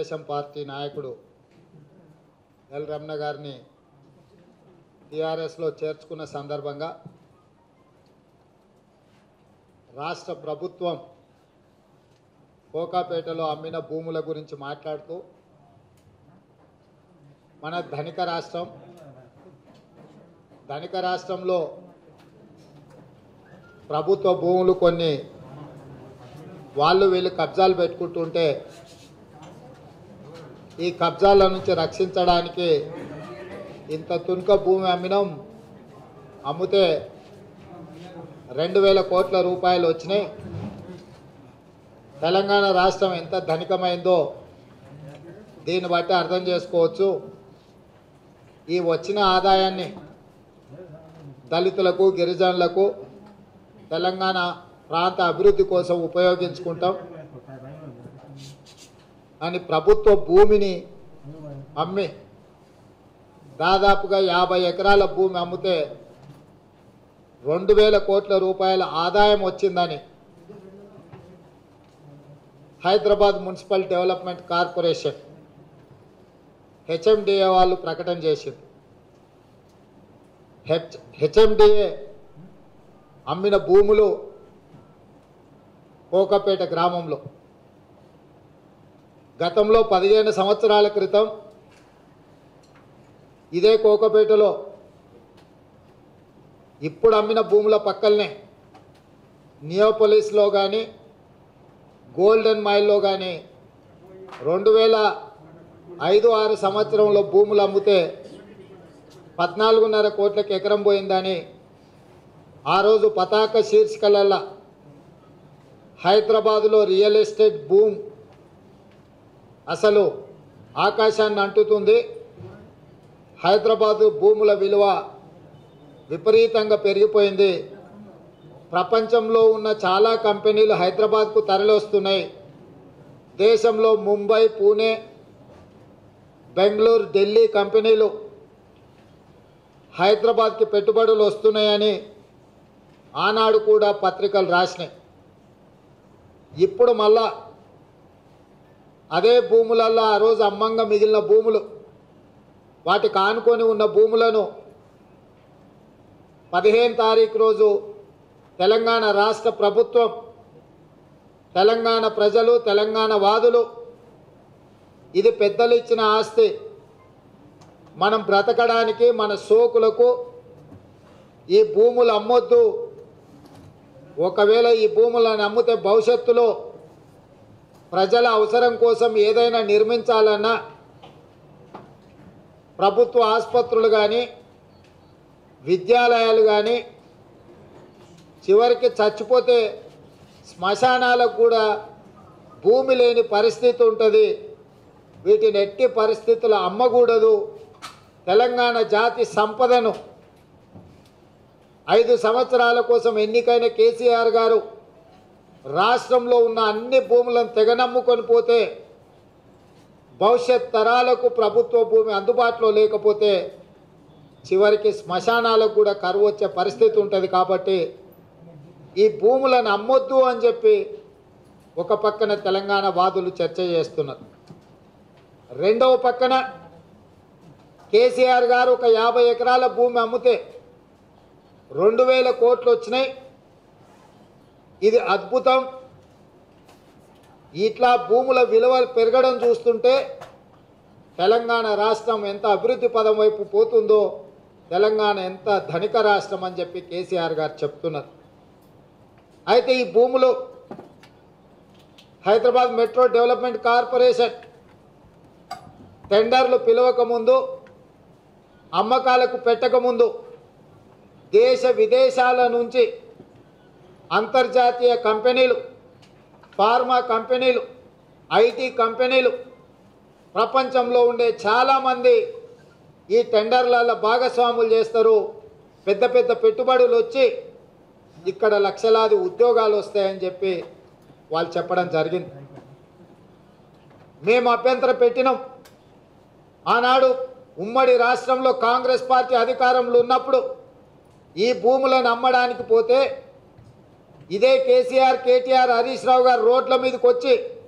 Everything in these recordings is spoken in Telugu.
తెలుగుదేశం పార్టీ నాయకుడు ఎల్ రమణ గారిని టీఆర్ఎస్లో చేర్చుకున్న సందర్భంగా రాష్ట్ర ప్రభుత్వం కోకాపేటలో అమ్మిన భూముల గురించి మాట్లాడుతూ మన ధనిక రాష్ట్రంలో ప్రభుత్వ భూములు కొన్ని వాళ్ళు వీళ్ళు కబ్జాలు పెట్టుకుంటుంటే ఈ కబ్జాల నుంచి రక్షించడానికి ఇంత తునక భూమి అమ్మితే 2000 కోట్ల రూపాయలు వచ్చినాయి. తెలంగాణ రాష్ట్రం ఎంత ధనికమైందో దీన్ని బట్టి అర్థం చేసుకోవచ్చు. ఈ వచ్చిన ఆదాయాన్ని దళితులకు గిరిజనులకు తెలంగాణ ప్రాంత అభివృద్ధి కోసం ఉపయోగించుకుంటాం అని ప్రభుత్వ భూమిని అమ్మి దాదాపుగా 50 ఎకరాల భూమి అమ్మితే 2000 కోట్ల రూపాయల ఆదాయం వచ్చిందని Hyderabad municipal development corporation HMDA వాళ్ళు ప్రకటన చేసింది. హెచ్ఎండిఏ అమ్మిన భూములు కోకాపేట గ్రామంలో గతంలో 15 సంవత్సరాల క్రితం ఇదే కోకాపేటలో ఇప్పుడు అమ్మిన భూముల పక్కనే నియోపోలిస్లో కానీ గోల్డెన్ మైల్లో కానీ 2005-06 సంవత్సరంలో భూములు అమ్మితే 14.5 కోట్లకి ఎకరం పోయిందని ఆ రోజు పతాక శీర్షికలల్లా హైదరాబాదులో రియల్ ఎస్టేట్ భూమ్ అసలు ఆకాశాన్ని అంటుతుంది, హైదరాబాదు భూముల విలువ విపరీతంగా పెరిగిపోయింది, ప్రపంచంలో ఉన్న చాలా కంపెనీలు హైదరాబాద్కు తరలివస్తున్నాయి, దేశంలో ముంబై, పూణే, బెంగళూరు, ఢిల్లీ కంపెనీలు హైదరాబాద్కి పెట్టుబడులు వస్తున్నాయని ఆనాడు కూడా పత్రికలు రాసినాయి. ఇప్పుడు మళ్ళా అదే భూములల్లో ఆ రోజు అమ్మంగా మిగిలిన భూములు వాటికి ఆనుకొని ఉన్న భూములను 15 తారీఖు రోజు తెలంగాణ రాష్ట్ర ప్రభుత్వం, తెలంగాణ ప్రజలు, తెలంగాణ వాదులు ఇది పెద్దలు ఇచ్చిన ఆస్తి, మనం బ్రతకడానికి మన సోకులకు ఈ భూములు అమ్మొద్దు, ఒకవేళ ఈ భూములను అమ్మితే భవిష్యత్తులో ప్రజల అవసరం కోసం ఏదైనా నిర్మించాలన్నా ప్రభుత్వ ఆసుపత్రులు కానీ విద్యాలయాలు కానీ చివరికి చచ్చిపోతే శ్మశానాలకు కూడా భూమి లేని పరిస్థితి ఉంటుంది, వీటిని ఎట్టి పరిస్థితులు అమ్మకూడదు, తెలంగాణ జాతి సంపదను 5 సంవత్సరాల కోసం ఎన్నికైన కేసీఆర్ గారు రాష్ట్రంలో ఉన్న అన్ని భూములను తెగనమ్ముకొని పోతే భవిష్యత్ తరాలకు ప్రభుత్వ భూమి అందుబాటులో లేకపోతే చివరికి శ్మశానాలకు కూడా కరువు వచ్చే పరిస్థితి ఉంటుంది. కాబట్టి ఈ భూములను అమ్మొద్దు అని చెప్పి ఒక పక్కన తెలంగాణ వాదులు చర్చ చేస్తున్నారు, రెండవ పక్కన కేసీఆర్ గారు ఒక 50 ఎకరాల భూమి అమ్మితే 2000 కోట్లు వచ్చినాయి, ఇది అద్భుతం, ఇట్లా భూముల విలువ పెరగడం చూస్తుంటే తెలంగాణ రాష్ట్రం ఎంత అభివృద్ధి పదం వైపు పోతుందో, తెలంగాణ ఎంత ధనిక రాష్ట్రం అని చెప్పి కేసీఆర్ గారు చెప్తున్నారు. అయితే ఈ భూములు హైదరాబాద్ మెట్రో డెవలప్మెంట్ కార్పొరేషన్ టెండర్లు పిలవకముందు, అమ్మకాలకు పెట్టకముందు దేశ విదేశాల నుంచి అంతర్జాతీయ కంపెనీలు, ఫార్మా కంపెనీలు, ఐటీ కంపెనీలు, ప్రపంచంలో ఉండే చాలామంది ఈ టెండర్లలో భాగస్వాములు చేస్తారు, పెద్ద పెద్ద పెట్టుబడులు వచ్చి ఇక్కడ లక్షలాది ఉద్యోగాలు వస్తాయని చెప్పి వాళ్ళు చెప్పడం జరిగింది. మేము అభ్యంతరం పెట్టినాం. ఆనాడు ఉమ్మడి రాష్ట్రంలో కాంగ్రెస్ పార్టీ అధికారంలో ఉన్నప్పుడు ఈ భూములను అమ్మడానికి పోతే ఇదే కేసీఆర్, కేటీఆర్, హరీష్ రావు గారు రోడ్ల మీదకి వచ్చి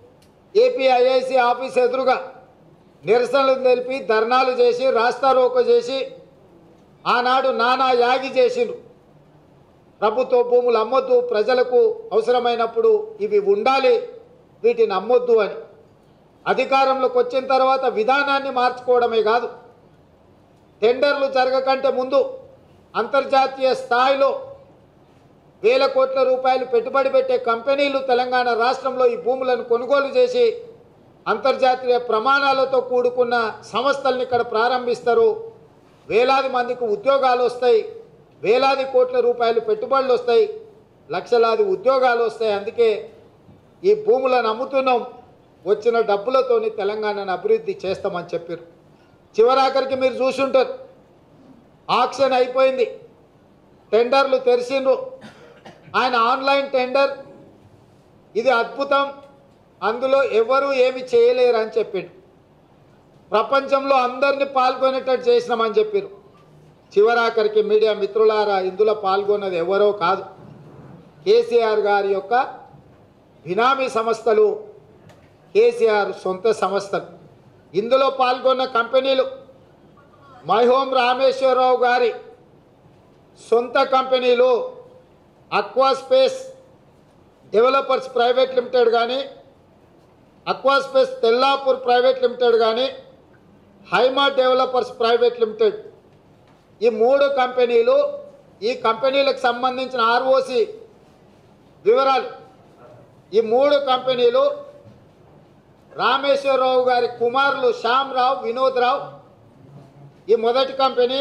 ఏపీ ఐఐసి ఆఫీస్ ఎదురుగా నిరసనలు తెలిపి ధర్నాలు చేసి రాస్తారోకో చేసి ఆనాడు నానా యాగి చేసిండ్రు. ప్రభుత్వ భూములు అమ్మొద్దు, ప్రజలకు అవసరమైనప్పుడు ఇవి ఉండాలి, వీటిని అమ్మొద్దు అని. అధికారంలోకి వచ్చిన తర్వాత విధానాన్ని మార్చుకోవడమే కాదు, టెండర్లు జరగకంటే ముందు అంతర్జాతీయ స్థాయిలో వేల కోట్ల రూపాయలు పెట్టుబడి పెట్టే కంపెనీలు తెలంగాణ రాష్ట్రంలో ఈ భూములను కొనుగోలు చేసి అంతర్జాతీయ ప్రమాణాలతో కూడుకున్న సంస్థల్ని ఇక్కడ ప్రారంభిస్తారు. వేలాది మందికి ఉద్యోగాలు వస్తాయి, వేలాది కోట్ల రూపాయలు పెట్టుబడులు వస్తాయి, లక్షలాది ఉద్యోగాలు వస్తాయి. అందుకే ఈ భూములను అమ్ముతున్నాం, వచ్చిన డబ్బులతోని తెలంగాణను అభివృద్ధి చేస్తామని చెప్పారు. చివరాఖరికి మీరు చూసుంటారు, ఆక్షన్ అయిపోయింది, టెండర్లు తెరిచిండ్రు. ఆయన ఆన్లైన్ టెండర్, ఇది అద్భుతం, అందులో ఎవరు ఏమి చేయలేరు అని చెప్పిండు. ప్రపంచంలో అందరినీ పాల్గొనేటట్టు చేసినామని చెప్పారు. చివరాఖరికి మీడియా మిత్రులారా, ఇందులో పాల్గొన్నది ఎవరో కాదు, కేసీఆర్ గారి యొక్క బినామీ సంస్థలు, కేసీఆర్ సొంత సంస్థలు. ఇందులో పాల్గొన్న కంపెనీలు మైహోం రామేశ్వరరావు గారి సొంత కంపెనీలు అక్వాస్పేస్ డెవలపర్స్ ప్రైవేట్ లిమిటెడ్ కానీ, అక్వాస్పేస్ తెల్లాపూర్ ప్రైవేట్ లిమిటెడ్ కానీ, హైమా డెవలపర్స్ ప్రైవేట్ లిమిటెడ్, ఈ మూడు కంపెనీలు, ఈ కంపెనీలకు సంబంధించిన ఆర్ఓసి వివరాలు, ఈ మూడు కంపెనీలు రామేశ్వరరావు గారి కుమారులు శ్యామరావు, వినోద్ రావు, ఈ మొదటి కంపెనీ,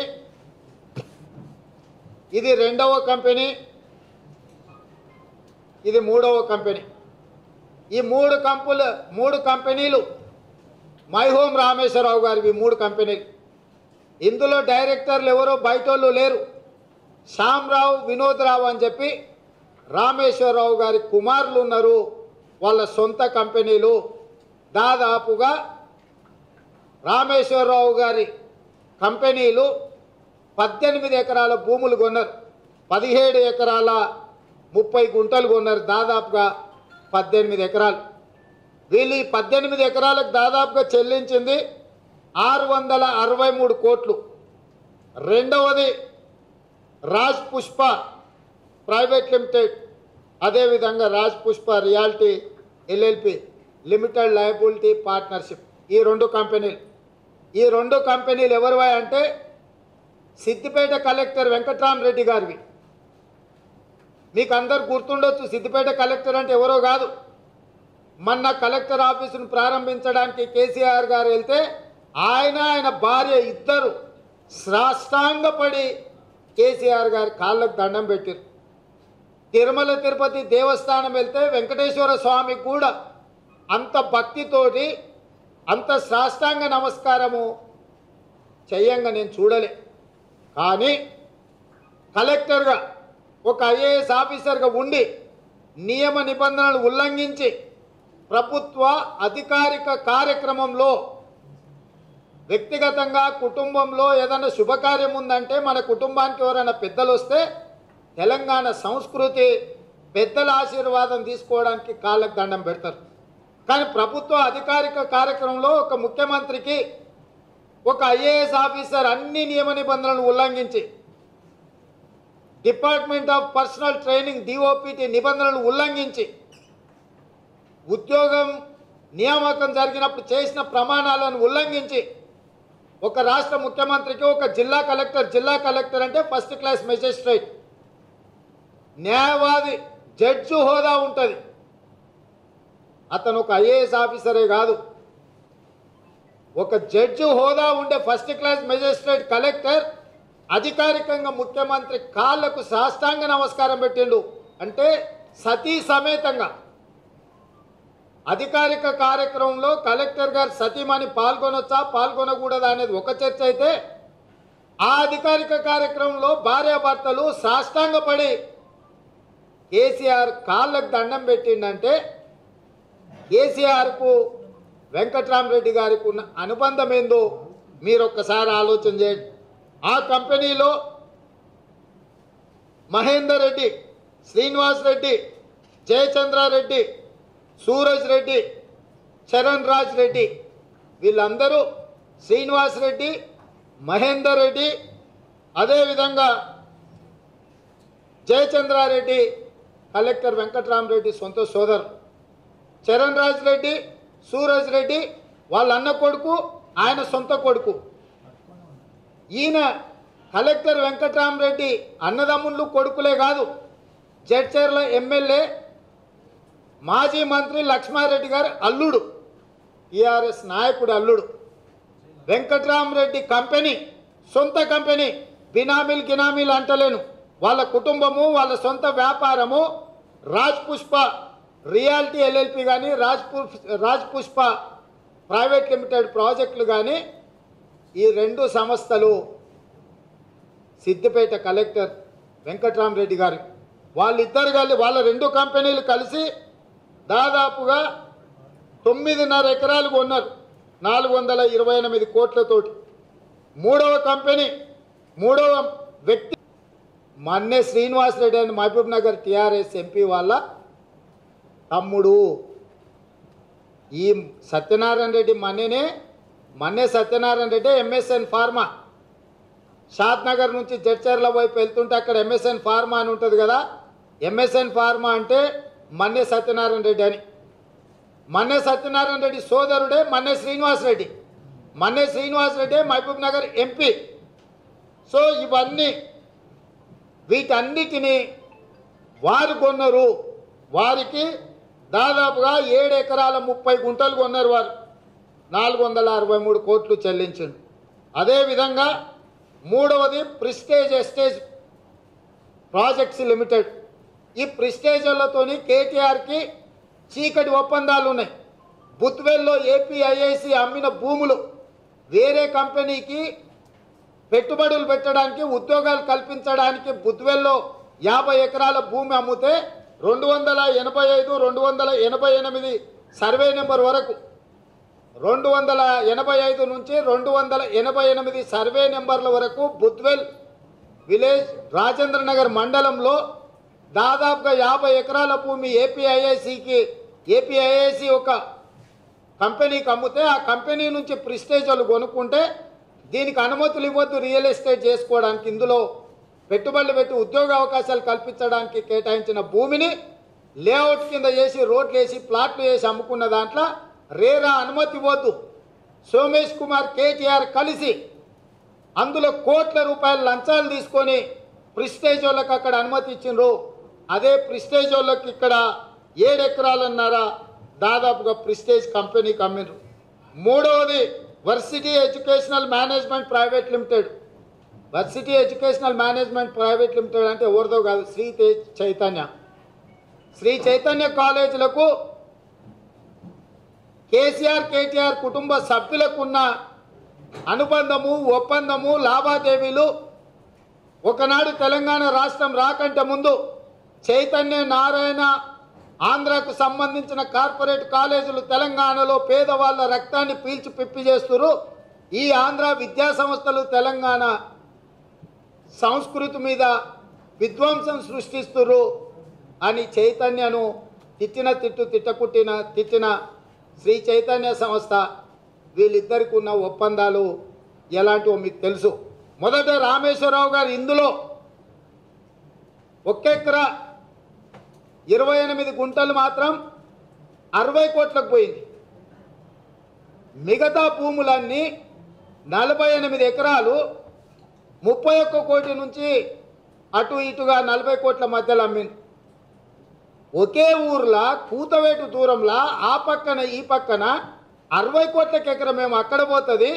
ఇది రెండవ కంపెనీ, ఇది మూడవ కంపెనీ. ఈ మూడు కంపెనీలు మైహోం రామేశ్వరరావు గారివి మూడు కంపెనీలు. ఇందులో డైరెక్టర్లు ఎవరో బయటోళ్ళు లేరు, శ్యామరావు, వినోద్ రావు అని చెప్పి రామేశ్వరరావు గారి కుమారులు ఉన్నారు, వాళ్ళ సొంత కంపెనీలు. దాదాపుగా రామేశ్వరరావు గారి కంపెనీలు 18 ఎకరాల భూములు కొన్నారు, 17 ఎకరాల 30 గుంటలు కొన్నారు, దాదాపుగా 18 ఎకరాలు. వీళ్ళు ఈ 18 ఎకరాలకు దాదాపుగా చెల్లించింది 663 కోట్లు. రెండవది రాజ్ పుష్ప ప్రైవేట్ లిమిటెడ్, అదేవిధంగా Raj Pushpa reality LLP limited liability partnership, ఈ రెండు కంపెనీలు. ఈ రెండు కంపెనీలు ఎవరివై అంటే సిద్దిపేట కలెక్టర్ వెంకట్రామరెడ్డి గారివి. మీకు అందరు గుర్తుండొచ్చు, సిద్దిపేట కలెక్టర్ అంటే ఎవరో కాదు, మొన్న కలెక్టర్ ఆఫీసును ప్రారంభించడానికి కేసీఆర్ గారు వెళ్తే ఆయన భార్య ఇద్దరు సాష్టాంగపడి కేసీఆర్ గారి కాళ్ళకు దండం పెట్టారు. తిరుమల తిరుపతి దేవస్థానం వెళ్తే వెంకటేశ్వర స్వామికి కూడా అంత భక్తితోటి అంత సాష్టాంగ నమస్కారము చెయ్యంగా నేను చూడలే. కానీ కలెక్టర్గా ఒక ఐఏఎస్ ఆఫీసర్గా ఉండి నియమ నిబంధనలు ఉల్లంఘించి ప్రభుత్వ అధికారిక కార్యక్రమంలో వ్యక్తిగతంగా కుటుంబంలో ఏదైనా శుభకార్యం ఉందంటే మన కుటుంబానికి ఎవరైనా పెద్దలు వస్తే తెలంగాణ సంస్కృతి పెద్దల ఆశీర్వాదం తీసుకోవడానికి కాళ్ళకు దండం పెడతారు. కానీ ప్రభుత్వ అధికారిక కార్యక్రమంలో ఒక ముఖ్యమంత్రికి ఒక ఐఏఎస్ ఆఫీసర్ అన్ని నియమ నిబంధనలు ఉల్లంఘించి department of personnel training DOPT నిబంధనలు ఉల్లంఘించి ఉద్యోగం నియామకం జరిగినప్పుడు చేసిన ప్రమాణాలను ఉల్లంఘించి ఒక రాష్ట్ర ముఖ్యమంత్రికి ఒక జిల్లా కలెక్టర్ అంటే ఫస్ట్ క్లాస్ మెజిస్ట్రేట్, న్యాయవాది, జడ్జి హోదా ఉంటుంది. అతను ఒక ఐఏఎస్ ఆఫీసరే కాదు, ఒక జడ్జి హోదా ఉండే ఫస్ట్ క్లాస్ మెజిస్ట్రేట్ కలెక్టర్ అధికారికంగా ముఖ్యమంత్రి కాళ్లకు సాష్టాంగ నమస్కారం పెట్టిండు. అంటే సతీ సమేతంగా అధికారిక కార్యక్రమంలో కలెక్టర్ గారు సతీమణి పాల్గొనొచ్చా పాల్గొనకూడదా అనేది ఒక చర్చ అయితే, ఆ అధికారిక కార్యక్రమంలో భార్యాభర్తలు సాష్టాంగపడి కేసీఆర్ కాళ్ళకు దండం పెట్టిండంటే కేసీఆర్కు వెంకట్రామరెడ్డి గారికి ఉన్న అనుబంధం ఏందో మీరు ఒక్కసారి ఆలోచన చేయండి. ఆ కంపెనీలో మహేందర్ రెడ్డి, శ్రీనివాస్ రెడ్డి, జయచంద్రారెడ్డి, సూరజ్ రెడ్డి చరణ్ రాజ్ రెడ్డి, వీళ్ళందరూ శ్రీనివాస్ రెడ్డి, మహేందర్ రెడ్డి, అదేవిధంగా జయచంద్రారెడ్డి, కలెక్టర్ వెంకట్రామరెడ్డి సొంత సోదరు. చరణ్ రాజ్ రెడ్డి, సూరజ్ రెడ్డి వాళ్ళ అన్న కొడుకు, ఆయన సొంత కొడుకు. ఈయన కలెక్టర్ వెంకట్రామరెడ్డి అన్నదమ్ముళ్ళు కొడుకులే కాదు, జడ్చర్ల ఎమ్మెల్యే మాజీ మంత్రి లక్ష్మారెడ్డి గారు అల్లుడు, టీఆర్ఎస్ నాయకుడు అల్లుడు. వెంకట్రామరెడ్డి కంపెనీ సొంత కంపెనీ, బినామీలు గినామీలు అంటలేను, వాళ్ళ కుటుంబము, వాళ్ళ సొంత వ్యాపారము రాజ్ పుష్ప రియాలిటీ ఎల్ఎల్పి కానీ, రాజ్ పుష్ప ప్రైవేట్ లిమిటెడ్ ప్రాజెక్టులు కానీ, ఈ రెండు సంస్థలు సిద్దిపేట కలెక్టర్ వెంకట్రామరెడ్డి గారు వాళ్ళిద్దరు వాళ్ళ రెండు కంపెనీలు కలిసి దాదాపుగా 9.5 ఎకరాలు కొన్నారు 428 కోట్లతోటి. మూడవ కంపెనీ, మూడవ వ్యక్తి మన్నే శ్రీనివాస్ రెడ్డి అని మహబూబ్ నగర్ టీఆర్ఎస్ ఎంపీ వాళ్ళ తమ్ముడు. ఈ సత్యనారాయణ రెడ్డి మన్నే సత్యనారాయణ రెడ్డి ఎంఎస్ఎన్ ఫార్మా, షాద్ నగర్ నుంచి జడ్చర్ల వైపు వెళ్తుంటే అక్కడ ఎంఎస్ఎన్ ఫార్మా అని ఉంటుంది కదా, ఎంఎస్ఎన్ ఫార్మా అంటే మన్నే సత్యనారాయణ రెడ్డి అని. మన్నే సత్యనారాయణ రెడ్డి సోదరుడే మన్నే శ్రీనివాస్ రెడ్డి. మన్నే శ్రీనివాస్ రెడ్డి మహబూబ్ నగర్ ఎంపీ. సో ఇవన్నీ వీటన్నిటినీ వారు కొన్నారు. వారికి దాదాపుగా 7 ఎకరాల 30 గుంటలు కొన్నారు. వారు 463 కోట్లు చెల్లించిండు. అదేవిధంగా మూడవది ప్రిస్టేజ్ ఎస్టేజ్ ప్రాజెక్ట్స్ లిమిటెడ్. ఈ ప్రిస్టేజ్లతోని కేటీఆర్కి చీకటి ఒప్పందాలు ఉన్నాయి. బుత్వేల్లో ఏపీఐఐసి అమ్మిన భూములు వేరే కంపెనీకి పెట్టుబడులు పెట్టడానికి, ఉద్యోగాలు కల్పించడానికి బుత్వేల్లో 50 ఎకరాల భూమి అమ్మితే 285, 288 సర్వే నెంబర్ వరకు, 285 నుంచి 288 సర్వే నెంబర్ల వరకు బుద్వేల్ విలేజ్ రాజేంద్ర నగర్ మండలంలో దాదాపుగా 50 ఎకరాల భూమి ఏపీఐఐసి ఒక కంపెనీకి అమ్మితే, ఆ కంపెనీ నుంచి ప్రిస్టేజ్ వాళ్ళు కొనుక్కుంటే దీనికి అనుమతులు ఇవ్వద్దు రియల్ ఎస్టేట్ చేసుకోవడానికి. ఇందులో పెట్టుబడులు పెట్టి ఉద్యోగ అవకాశాలు కల్పించడానికి కేటాయించిన భూమిని లేఅవుట్ కింద చేసి, రోడ్లు వేసి, ప్లాట్లు వేసి అమ్ముకున్న దాంట్లో రేరా అనుమతి ఇవ్వద్దు. సోమేష్ కుమార్, కేటీఆర్ కలిసి అందులో కోట్ల రూపాయల లంచాలు తీసుకొని ప్రిస్టేజ్ వాళ్ళకి అక్కడ అనుమతి ఇచ్చిండ్రు. అదే ప్రిస్టేజ్ వాళ్ళకి ఇక్కడ 7 ఎకరాలన్నారా దాదాపుగా ప్రిస్టేజ్ కంపెనీకి అమ్మిండ్రు. మూడవది varsity educational management private limited. Varsity educational management private limited అంటే ఎవరిదో కాదు, శ్రీ చైతన్య కాలేజీలకు కేసీఆర్, కేటీఆర్ కుటుంబ సభ్యులకున్న అనుబంధము, ఒప్పందము, లావాదేవీలు ఒకనాడు తెలంగాణ రాష్ట్రం రాకంటే ముందు చైతన్య, నారాయణ, ఆంధ్రాకు సంబంధించిన కార్పొరేట్ కాలేజీలు తెలంగాణలో పేదవాళ్ళ రక్తాన్ని పీల్చి పిప్పి చేస్తున్నారు. ఈ ఆంధ్ర విద్యా సంస్థలు తెలంగాణ సంస్కృతి మీద విధ్వంసం సృష్టిస్తున్నారు అని చైతన్యను తిట్టిన శ్రీ చైతన్య సంస్థ వీళ్ళిద్దరికి ఉన్న ఒప్పందాలు ఎలాంటివో మీకు తెలుసు. మొదట రామేశ్వరరావు గారు ఇందులో 1 ఎకరా 28 గుంటలు మాత్రం 60 కోట్లకు పోయింది. మిగతా భూములన్నీ 48 ఎకరాలు 31 కోటి నుంచి అటు ఇటుగా 40 కోట్ల మధ్యలో అమ్మింది. ఒకే ఊర్లో కూతవేటు దూరంలో ఆ పక్కన ఈ పక్కన 60 కోట్లకి ఎకరం మేము అక్కడ పోతుంది,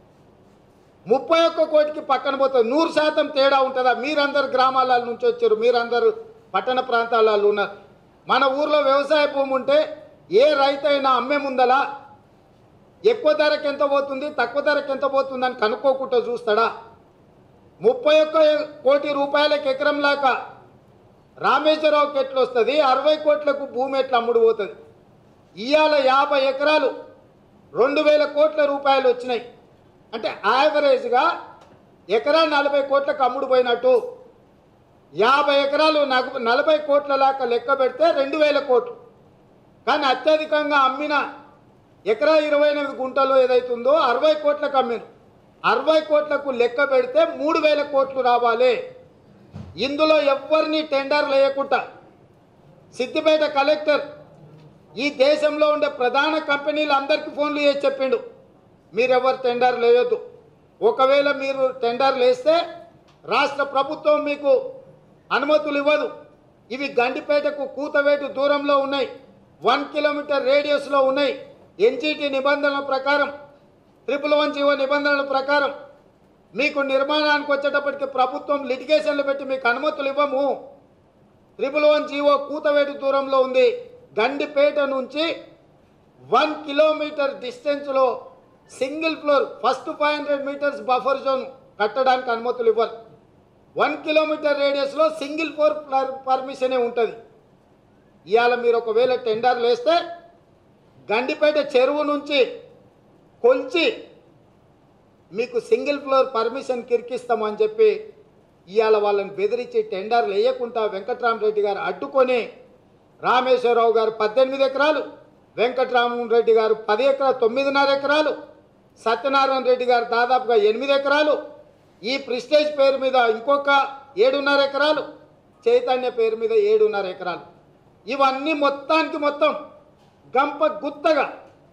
31 కోటికి పక్కన పోతుంది. 100% తేడా ఉంటుందా? మీరందరు గ్రామాల నుంచి వచ్చారు, మీరందరూ పట్టణ ప్రాంతాలలో ఉన్నారు. మన ఊర్లో వ్యవసాయ భూమి ఉంటే ఏ రైతు అయినా అమ్మే ముందలా ఎక్కువ ధరకి ఎంత పోతుంది, తక్కువ ధరకి ఎంత పోతుంది అని కనుక్కోకుండా చూస్తాడా? 31 కోటి రూపాయలకి ఎకరం లాగా రామేశ్వరరావుకి ఎట్లా వస్తుంది? 60 కోట్లకు భూమి ఎట్లా అమ్ముడు పోతుంది? ఇవాళ 50 ఎకరాలు 2000 కోట్ల రూపాయలు వచ్చినాయి. అంటే యావరేజ్గా ఎకరా 40 కోట్లకు అమ్ముడు పోయినట్టు. 50 ఎకరాలు 40 కోట్ల లాగా లెక్క పెడితే 2000 కోట్లు. కానీ అత్యధికంగా అమ్మిన ఎకరా 28 గుంటలు ఏదైతుందో 60 కోట్లకు అమ్మిరు. 60 కోట్లకు లెక్క పెడితే 3000 కోట్లు రావాలి. ఇందులో ఎవరిని టెండర్ లేకుండా సిద్దిపేట కలెక్టర్ ఈ దేశంలో ఉండే ప్రధాన కంపెనీలు అందరికీ ఫోన్లు చేసి చెప్పిండు, మీరెవరు టెండర్ లేవద్దు. ఒకవేళ మీరు టెండర్ వేస్తే రాష్ట్ర ప్రభుత్వం మీకు అనుమతులు ఇవ్వదు. ఇవి గండిపేటకు కూతవేటు దూరంలో ఉన్నాయి, 1 కిలోమీటర్ రేడియస్లో ఉన్నాయి. ఎన్జిటి నిబంధనల ప్రకారం 111 జీవో నిబంధనల ప్రకారం మీకు నిర్మాణానికి వచ్చేటప్పటికి ప్రభుత్వం లిటిగేషన్లు పెట్టి మీకు అనుమతులు ఇవ్వము. 111 జీవో కూతవేటు దూరంలో ఉంది. గండిపేట నుంచి 1 కిలోమీటర్ డిస్టెన్స్లో single floor first 500 metres buffer zone కట్టడానికి అనుమతులు ఇవ్వరు. 1 కిలోమీటర్ రేడియస్లో సింగిల్ ఫ్లోర్ పర్మిషనే ఉంటుంది. ఇవాళ మీరు ఒకవేళ టెండర్లు వేస్తే గండిపేట చెరువు నుంచి కొల్చి మీకు సింగిల్ ఫ్లోర్ పర్మిషన్ కిరికిస్తామని చెప్పి ఇవాళ వాళ్ళని బెదిరించి టెండర్లు వేయకుండా వెంకట్రామరెడ్డి గారు అడ్డుకొని రామేశ్వరరావు గారు 18 ఎకరాలు, వెంకట్రామరెడ్డి గారు 10 ఎకరాలు 9.5 ఎకరాలు, సత్యనారాయణ రెడ్డి గారు దాదాపుగా 8 ఎకరాలు, ఈ ప్రిస్టేజ్ పేరు మీద ఇంకొక 7.5 ఎకరాలు, చైతన్య పేరు మీద 7.5 ఎకరాలు. ఇవన్నీ మొత్తానికి మొత్తం గంప గుత్తగా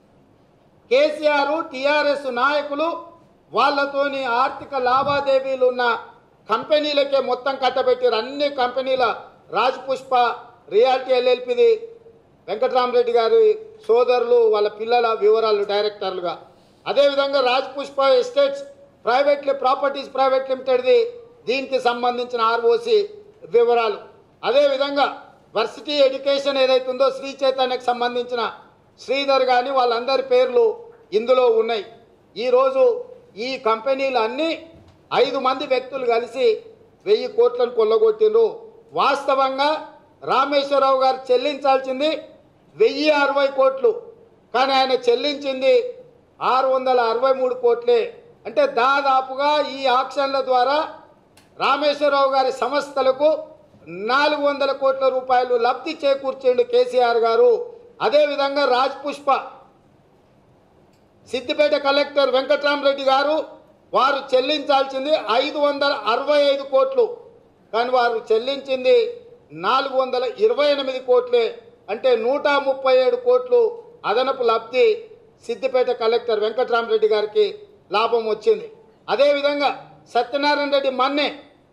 కేసీఆర్ టీఆర్ఎస్ నాయకులు వాళ్ళతోని ఆర్థిక లావాదేవీలు ఉన్న కంపెనీలకే మొత్తం కట్టబెట్టారు. అన్ని కంపెనీల రాజ్పుష్ప రియాలిటీ ఎల్ఎల్పిది వెంకట్రామరెడ్డి గారి సోదరులు వాళ్ళ పిల్లల వివరాలు డైరెక్టర్లుగా, అదేవిధంగా రాజ్పుష్ప ఎస్టేట్స్ ప్రాపర్టీస్ ప్రైవేట్ లిమిటెడ్ది దీనికి సంబంధించిన ఆర్ఓసి వివరాలు, అదేవిధంగా వర్సిటీ ఎడ్యుకేషన్ ఏదైతుందో శ్రీ చైతన్యకు సంబంధించిన శ్రీధర్ కానీ వాళ్ళందరి పేర్లు ఇందులో ఉన్నాయి. ఈరోజు ఈ కంపెనీలు అన్నీ 5 మంది వ్యక్తులు కలిసి 1000 కోట్లను కొల్లగొట్టిండ్రు. వాస్తవంగా రామేశ్వరరావు గారు చెల్లించాల్సింది 1060 కోట్లు, కానీ ఆయన చెల్లించింది 663 కోట్లే. అంటే దాదాపుగా ఈ ఆక్షన్ల ద్వారా రామేశ్వరరావు గారి సంస్థలకు 400 కోట్ల రూపాయలు లబ్ధి చేకూర్చిండు కేసీఆర్ గారు. అదేవిధంగా రాజ్పుష్ప సిద్దిపేట కలెక్టర్ వెంకట్రామరెడ్డి గారు వారు చెల్లించాల్సింది 565 కోట్లు, కానీ వారు చెల్లించింది 428 కోట్లే. అంటే 137 కోట్లు అదనపు లబ్ధి సిద్దిపేట కలెక్టర్ వెంకట్రామరెడ్డి గారికి లాభం వచ్చింది. అదేవిధంగా సత్యనారాయణ రెడ్డి మన్నే,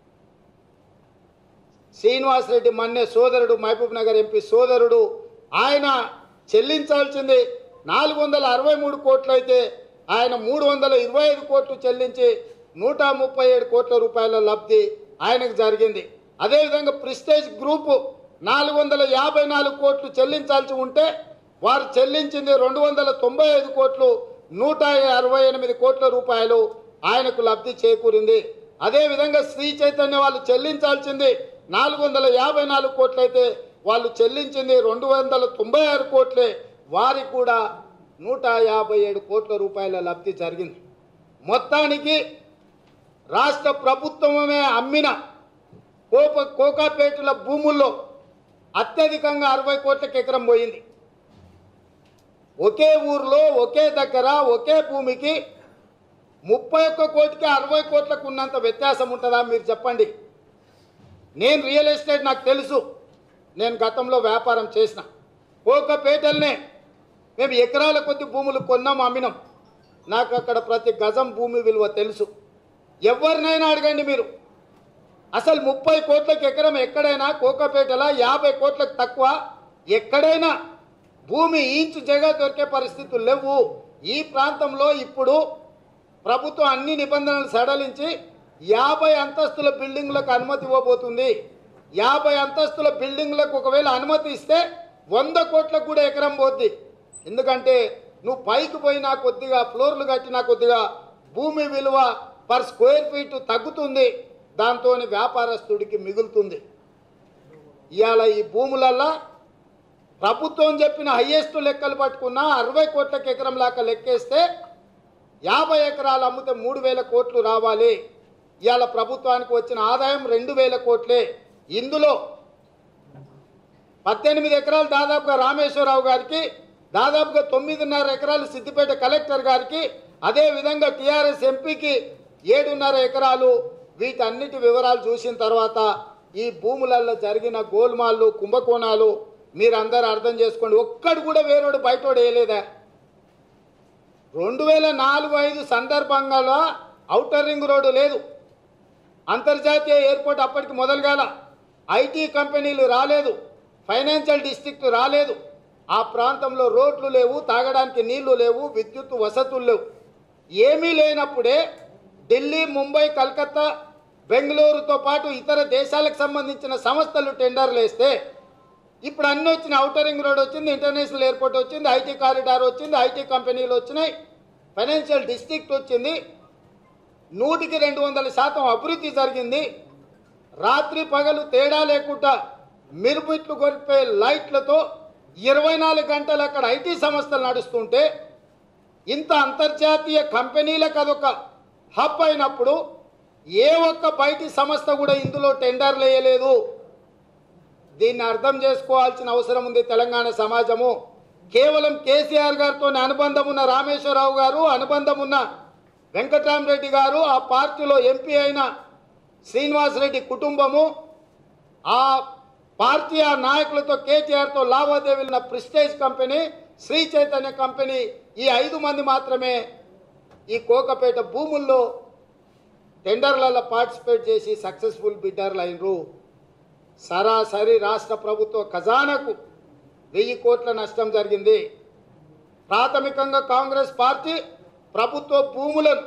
శ్రీనివాస్ రెడ్డి మన్నే సోదరుడు, మహబూబ్ నగర్ ఎంపీ సోదరుడు, ఆయన చెల్లించాల్సింది 463 కోట్లు అయితే ఆయన 325 కోట్లు చెల్లించి 137 కోట్ల రూపాయల లబ్ధి ఆయనకు జరిగింది. అదేవిధంగా ప్రిస్టేజ్ గ్రూపు 454 కోట్లు చెల్లించాల్సి ఉంటే వారు చెల్లించింది 295 కోట్లు, 168 కోట్ల రూపాయలు ఆయనకు లబ్ధి చేకూరింది. అదేవిధంగా శ్రీ చైతన్య వాళ్ళు చెల్లించాల్సింది 454 కోట్లు అయితే వాళ్ళు చెల్లించింది 296 కోట్లే, వారికి కూడా 157 కోట్ల రూపాయల లబ్ధి జరిగింది. మొత్తానికి రాష్ట్ర ప్రభుత్వమే అమ్మిన కోకాపేటల భూముల్లో అత్యధికంగా 60 కోట్లకు ఎకరం పోయింది. ఒకే ఊర్లో ఒకే దగ్గర ఒకే భూమికి 31 కోటికి 60 కోట్లకు ఉన్నంత వ్యత్యాసం ఉంటుందా మీరు చెప్పండి. నేను రియల్ ఎస్టేట్ నాకు తెలుసు, నేను గతంలో వ్యాపారం చేసిన. కోకాపేటలనే మేము ఎకరాల కొద్ది భూములు కొన్నాం, అమ్మినాం. నాకు అక్కడ ప్రతి గజం భూమి విలువ తెలుసు. ఎవరినైనా అడగండి మీరు, అసలు 30 కోట్లకు ఎకరం ఎక్కడైనా కోకాపేటలా 50 కోట్లకు తక్కువ ఎక్కడైనా భూమి ఇంచు జగ దొరికే పరిస్థితులు లేవు. ఈ ప్రాంతంలో ఇప్పుడు ప్రభుత్వం అన్ని నిబంధనలు సడలించి 50 అంతస్తుల బిల్డింగ్లకు అనుమతి ఇవ్వబోతుంది. 50 అంతస్తుల బిల్డింగ్లకు ఒకవేళ అనుమతి ఇస్తే 100 కోట్లకు కూడా ఎకరం పోద్ది. ఎందుకంటే నువ్వు పైకి పోయినా కొద్దిగా ఫ్లోర్లు కట్టినా కొద్దిగా భూమి విలువ పర్ స్క్వేర్ ఫీట్ తగ్గుతుంది, దాంతో వ్యాపారస్తుడికి మిగులుతుంది. ఇవాళ ఈ భూములల్లో ప్రభుత్వం చెప్పిన హయ్యెస్ట్ లెక్కలు పట్టుకున్న 60 కోట్లకు ఎకరం లాగా లెక్కేస్తే 50 ఎకరాలు అమ్మితే 3000 కోట్లు రావాలి. ఇవాళ ప్రభుత్వానికి వచ్చిన ఆదాయం 2000 కోట్లే. ఇందులో 18 ఎకరాలు దాదాపుగా రామేశ్వరరావు గారికి దాదాపుగా 9.5 ఎకరాలు సిద్దిపేట కలెక్టర్ గారికి, అదేవిధంగా టీఆర్ఎస్ ఎంపీకి 7.5 ఎకరాలు. వీటన్నిటి వివరాలు చూసిన తర్వాత ఈ భూములలో జరిగిన గోల్మాళ్ళు, కుంభకోణాలు మీరందరూ అర్థం చేసుకోండి. ఒక్కడు కూడా వేరేడు బయటోడు వేయలేదా? 2004-05 సందర్భంగా ఔటర్ రింగ్ రోడ్డు లేదు, అంతర్జాతీయ ఎయిర్పోర్ట్ అప్పటికి మొదలుగాల, ఐటీ కంపెనీలు రాలేదు, ఫైనాన్షియల్ డిస్ట్రిక్ట్ రాలేదు, ఆ ప్రాంతంలో రోడ్లు లేవు, తాగడానికి నీళ్లు లేవు, విద్యుత్ వసతులు లేవు. ఏమీ లేనప్పుడే ఢిల్లీ, ముంబై, కలకత్తా, బెంగళూరుతో పాటు ఇతర దేశాలకు సంబంధించిన సంస్థలు టెండర్లు వేస్తే ఇప్పుడు అన్నీ వచ్చినాయి. ఔటర్ రింగ్ రోడ్ వచ్చింది, ఇంటర్నేషనల్ ఎయిర్పోర్ట్ వచ్చింది, ఐటీ కారిడార్ వచ్చింది, ఐటీ కంపెనీలు వచ్చినాయి, ఫైనాన్షియల్ డిస్ట్రిక్ట్ వచ్చింది. 100% అభివృద్ధి జరిగింది. రాత్రి పగలు తేడా లేకుండా మిరుమిట్లు కొరిపే లైట్లతో 24 గంటలు అక్కడ ఐటీ సంస్థలు నడుస్తుంటే, ఇంత అంతర్జాతీయ కంపెనీలకు అదొక హబ్ అయినప్పుడు ఏ ఒక్క బయటి సంస్థ కూడా ఇందులో టెండర్లు వేయలేదు. దీన్ని అర్థం చేసుకోవాల్సిన అవసరం ఉంది తెలంగాణ సమాజము. కేవలం కేసీఆర్ గారితో అనుబంధం ఉన్న రామేశ్వరరావు గారు, అనుబంధం ఉన్న వెంకట్రామరెడ్డి గారు, ఆ పార్టీలో ఎంపీ అయిన శ్రీనివాసరెడ్డి కుటుంబము, ఆ పార్టీ ఆ నాయకులతో కేటీఆర్తో లావాదేవీలు ఉన్న prestige company, Sri Chaitanya company, ఈ 5 మంది మాత్రమే ఈ కోకపేట భూముల్లో టెండర్లలో పార్టిసిపేట్ చేసి సక్సెస్ఫుల్ బిడ్డర్లు అయినరు. సరాసరి రాష్ట్ర ప్రభుత్వ ఖజానాకు 1000 కోట్ల నష్టం జరిగింది. ప్రాథమికంగా కాంగ్రెస్ పార్టీ ప్రభుత్వ భూములను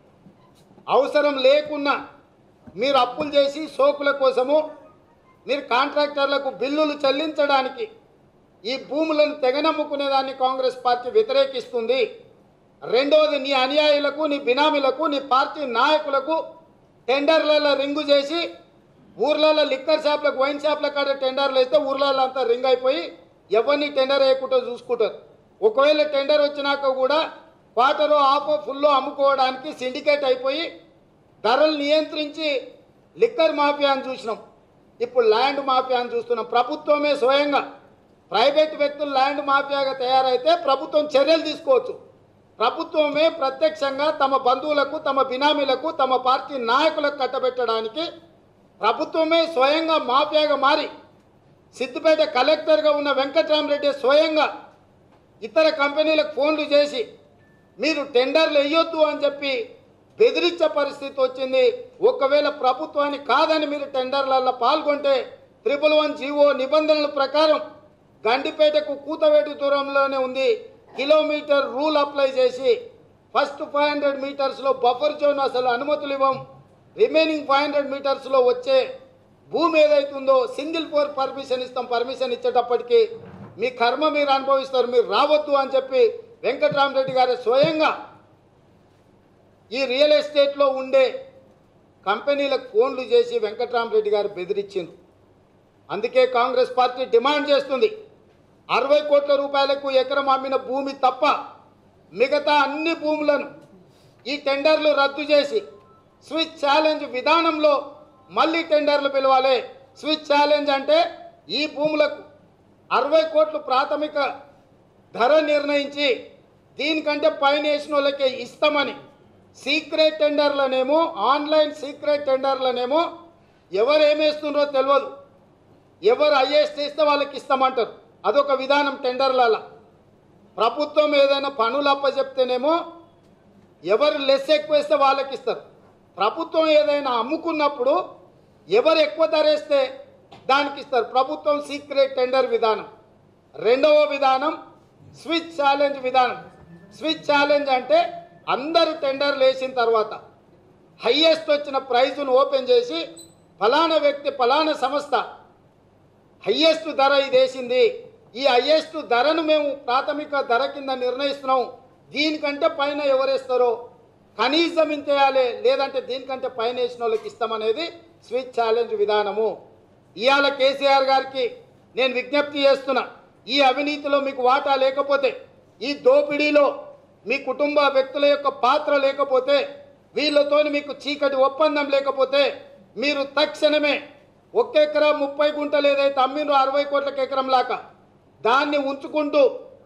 అవసరం లేకున్నా మీరు అప్పులు చేసి సోకుల కోసము, మీరు కాంట్రాక్టర్లకు బిల్లులు చెల్లించడానికి ఈ భూములను తెగనమ్ముకునేదాన్ని కాంగ్రెస్ పార్టీ వ్యతిరేకిస్తుంది. రెండవది, నీ అనుయాయులకు, నీ బినామీలకు, నీ పార్టీ నాయకులకు టెండర్లలో రింగు చేసి ఊర్లలో లిక్కర్ షాప్లకు, వైన్ షాప్ల కాడ టెండర్లు వేస్తే ఊర్లలో అంతా రింగ్ అయిపోయి ఎవరిని టెండర్ వేయకుండా చూసుకుంటారు. ఒకవేళ టెండర్ వచ్చినాక కూడా క్వార్టరో హాఫో ఫుల్లో అమ్ముకోవడానికి సిండికేట్ అయిపోయి ధరలు నియంత్రించి లిక్కర్ మాఫియాను చూసినాం. ఇప్పుడు ల్యాండ్ మాఫియాను చూస్తున్నాం. ప్రభుత్వమే స్వయంగా, ప్రైవేట్ వ్యక్తులు ల్యాండ్ మాఫియాగా తయారైతే ప్రభుత్వం చర్యలు తీసుకోవచ్చు. ప్రభుత్వమే ప్రత్యక్షంగా తమ బంధువులకు, తమ బినామీలకు, తమ పార్టీ నాయకులకు కట్టబెట్టడానికి ప్రభుత్వమే స్వయంగా మాఫియాగా మారి, సిద్దిపేట కలెక్టర్గా ఉన్న వెంకట్రామరెడ్డి స్వయంగా ఇతర కంపెనీలకు ఫోన్లు చేసి మీరు టెండర్లు వేయొద్దు అని చెప్పి బెదిరించే పరిస్థితి వచ్చింది. ఒకవేళ ప్రభుత్వాన్ని కాదని మీరు టెండర్లలో పాల్గొంటే 111 జీవో నిబంధనల ప్రకారం గండిపేటకు కూతవేటు దూరంలోనే ఉంది, కిలోమీటర్ రూల్ అప్లై చేసి ఫస్ట్ 500 మీటర్స్లో బఫర్ జోన్ అసలు అనుమతులు ఇవ్వం. రిమైనింగ్ 500 మీటర్స్లో వచ్చే భూమి ఏదైతుందో సింగిల్ ఫోర్ పర్మిషన్ ఇస్తాం. పర్మిషన్ ఇచ్చేటప్పటికి మీ కర్మ మీరు అనుభవిస్తారు, మీరు రావద్దు అని చెప్పి వెంకట్రామరెడ్డి గారు స్వయంగా ఈ రియల్ ఎస్టేట్లో ఉండే కంపెనీలకు ఫోన్లు చేసి వెంకట్రామరెడ్డి గారు బెదిరించింది. అందుకే కాంగ్రెస్ పార్టీ డిమాండ్ చేస్తుంది, 60 కోట్ల రూపాయలకు ఎకరం అమ్మిన భూమి తప్ప మిగతా అన్ని భూములను ఈ టెండర్లు రద్దు చేసి స్విచ్ ఛాలెంజ్ విధానంలో మళ్ళీ టెండర్లు పిలవాలి. స్విచ్ ఛాలెంజ్ అంటే ఈ భూములకు 60 కోట్లు ప్రాథమిక ధర నిర్ణయించి దీనికంటే పైన వేసిన వాళ్ళకే ఇస్తామని, సీక్రెట్ టెండర్లనేమో, ఆన్లైన్ సీక్రెట్ టెండర్లనేమో ఎవరు ఏమేస్తున్నారో తెలియదు, ఎవరు హైయెస్ట్ ఇస్తే వాళ్ళకి ఇస్తామంటారు. అదొక విధానం టెండర్లలో. ప్రభుత్వం ఏదైనా పనులు అప్పచెప్తేనేమో ఎవరు లెస్ ఎక్కువ ఇస్తే వాళ్ళకి ఇస్తారు. ప్రభుత్వం ఏదైనా అమ్ముకున్నప్పుడు ఎవరు ఎక్కువ ధర వేస్తే దానికి ఇస్తారు. ప్రభుత్వం సీక్రెట్ టెండర్ విధానం. రెండవ విధానం స్విచ్ ఛాలెంజ్ విధానం. స్విచ్ ఛాలెంజ్ అంటే అందరు టెండర్లు వేసిన తర్వాత హైయెస్ట్ వచ్చిన ప్రైజును ఓపెన్ చేసి ఫలానా వ్యక్తి, ఫలానా సంస్థ హైయెస్ట్ ధర ఇది వేసింది, ఈ హైయెస్ట్ ధరను మేము ప్రాథమిక ధర కింద నిర్ణయిస్తున్నాం, దీనికంటే పైన ఎవరేస్తారో కనీసం ఇంతేయాలి, లేదంటే దీనికంటే పైన వేసిన వాళ్ళకి ఇస్తామనేది స్విచ్ ఛాలెంజ్ విధానము. ఇవాళ కేసీఆర్ గారికి నేను విజ్ఞప్తి చేస్తున్నా, ఈ అవినీతిలో మీకు వాటా లేకపోతే, ఈ దోపిడీలో మీ కుటుంబ వ్యక్తుల యొక్క పాత్ర లేకపోతే, వీళ్ళతో మీకు చీకటి ఒప్పందం లేకపోతే మీరు తక్షణమే 1 ఎకరా 30 గుంటలు ఏదైతే అమ్మినో 60 కోట్లకి ఎకరం లాగా దాన్ని ఉంచుకుంటూ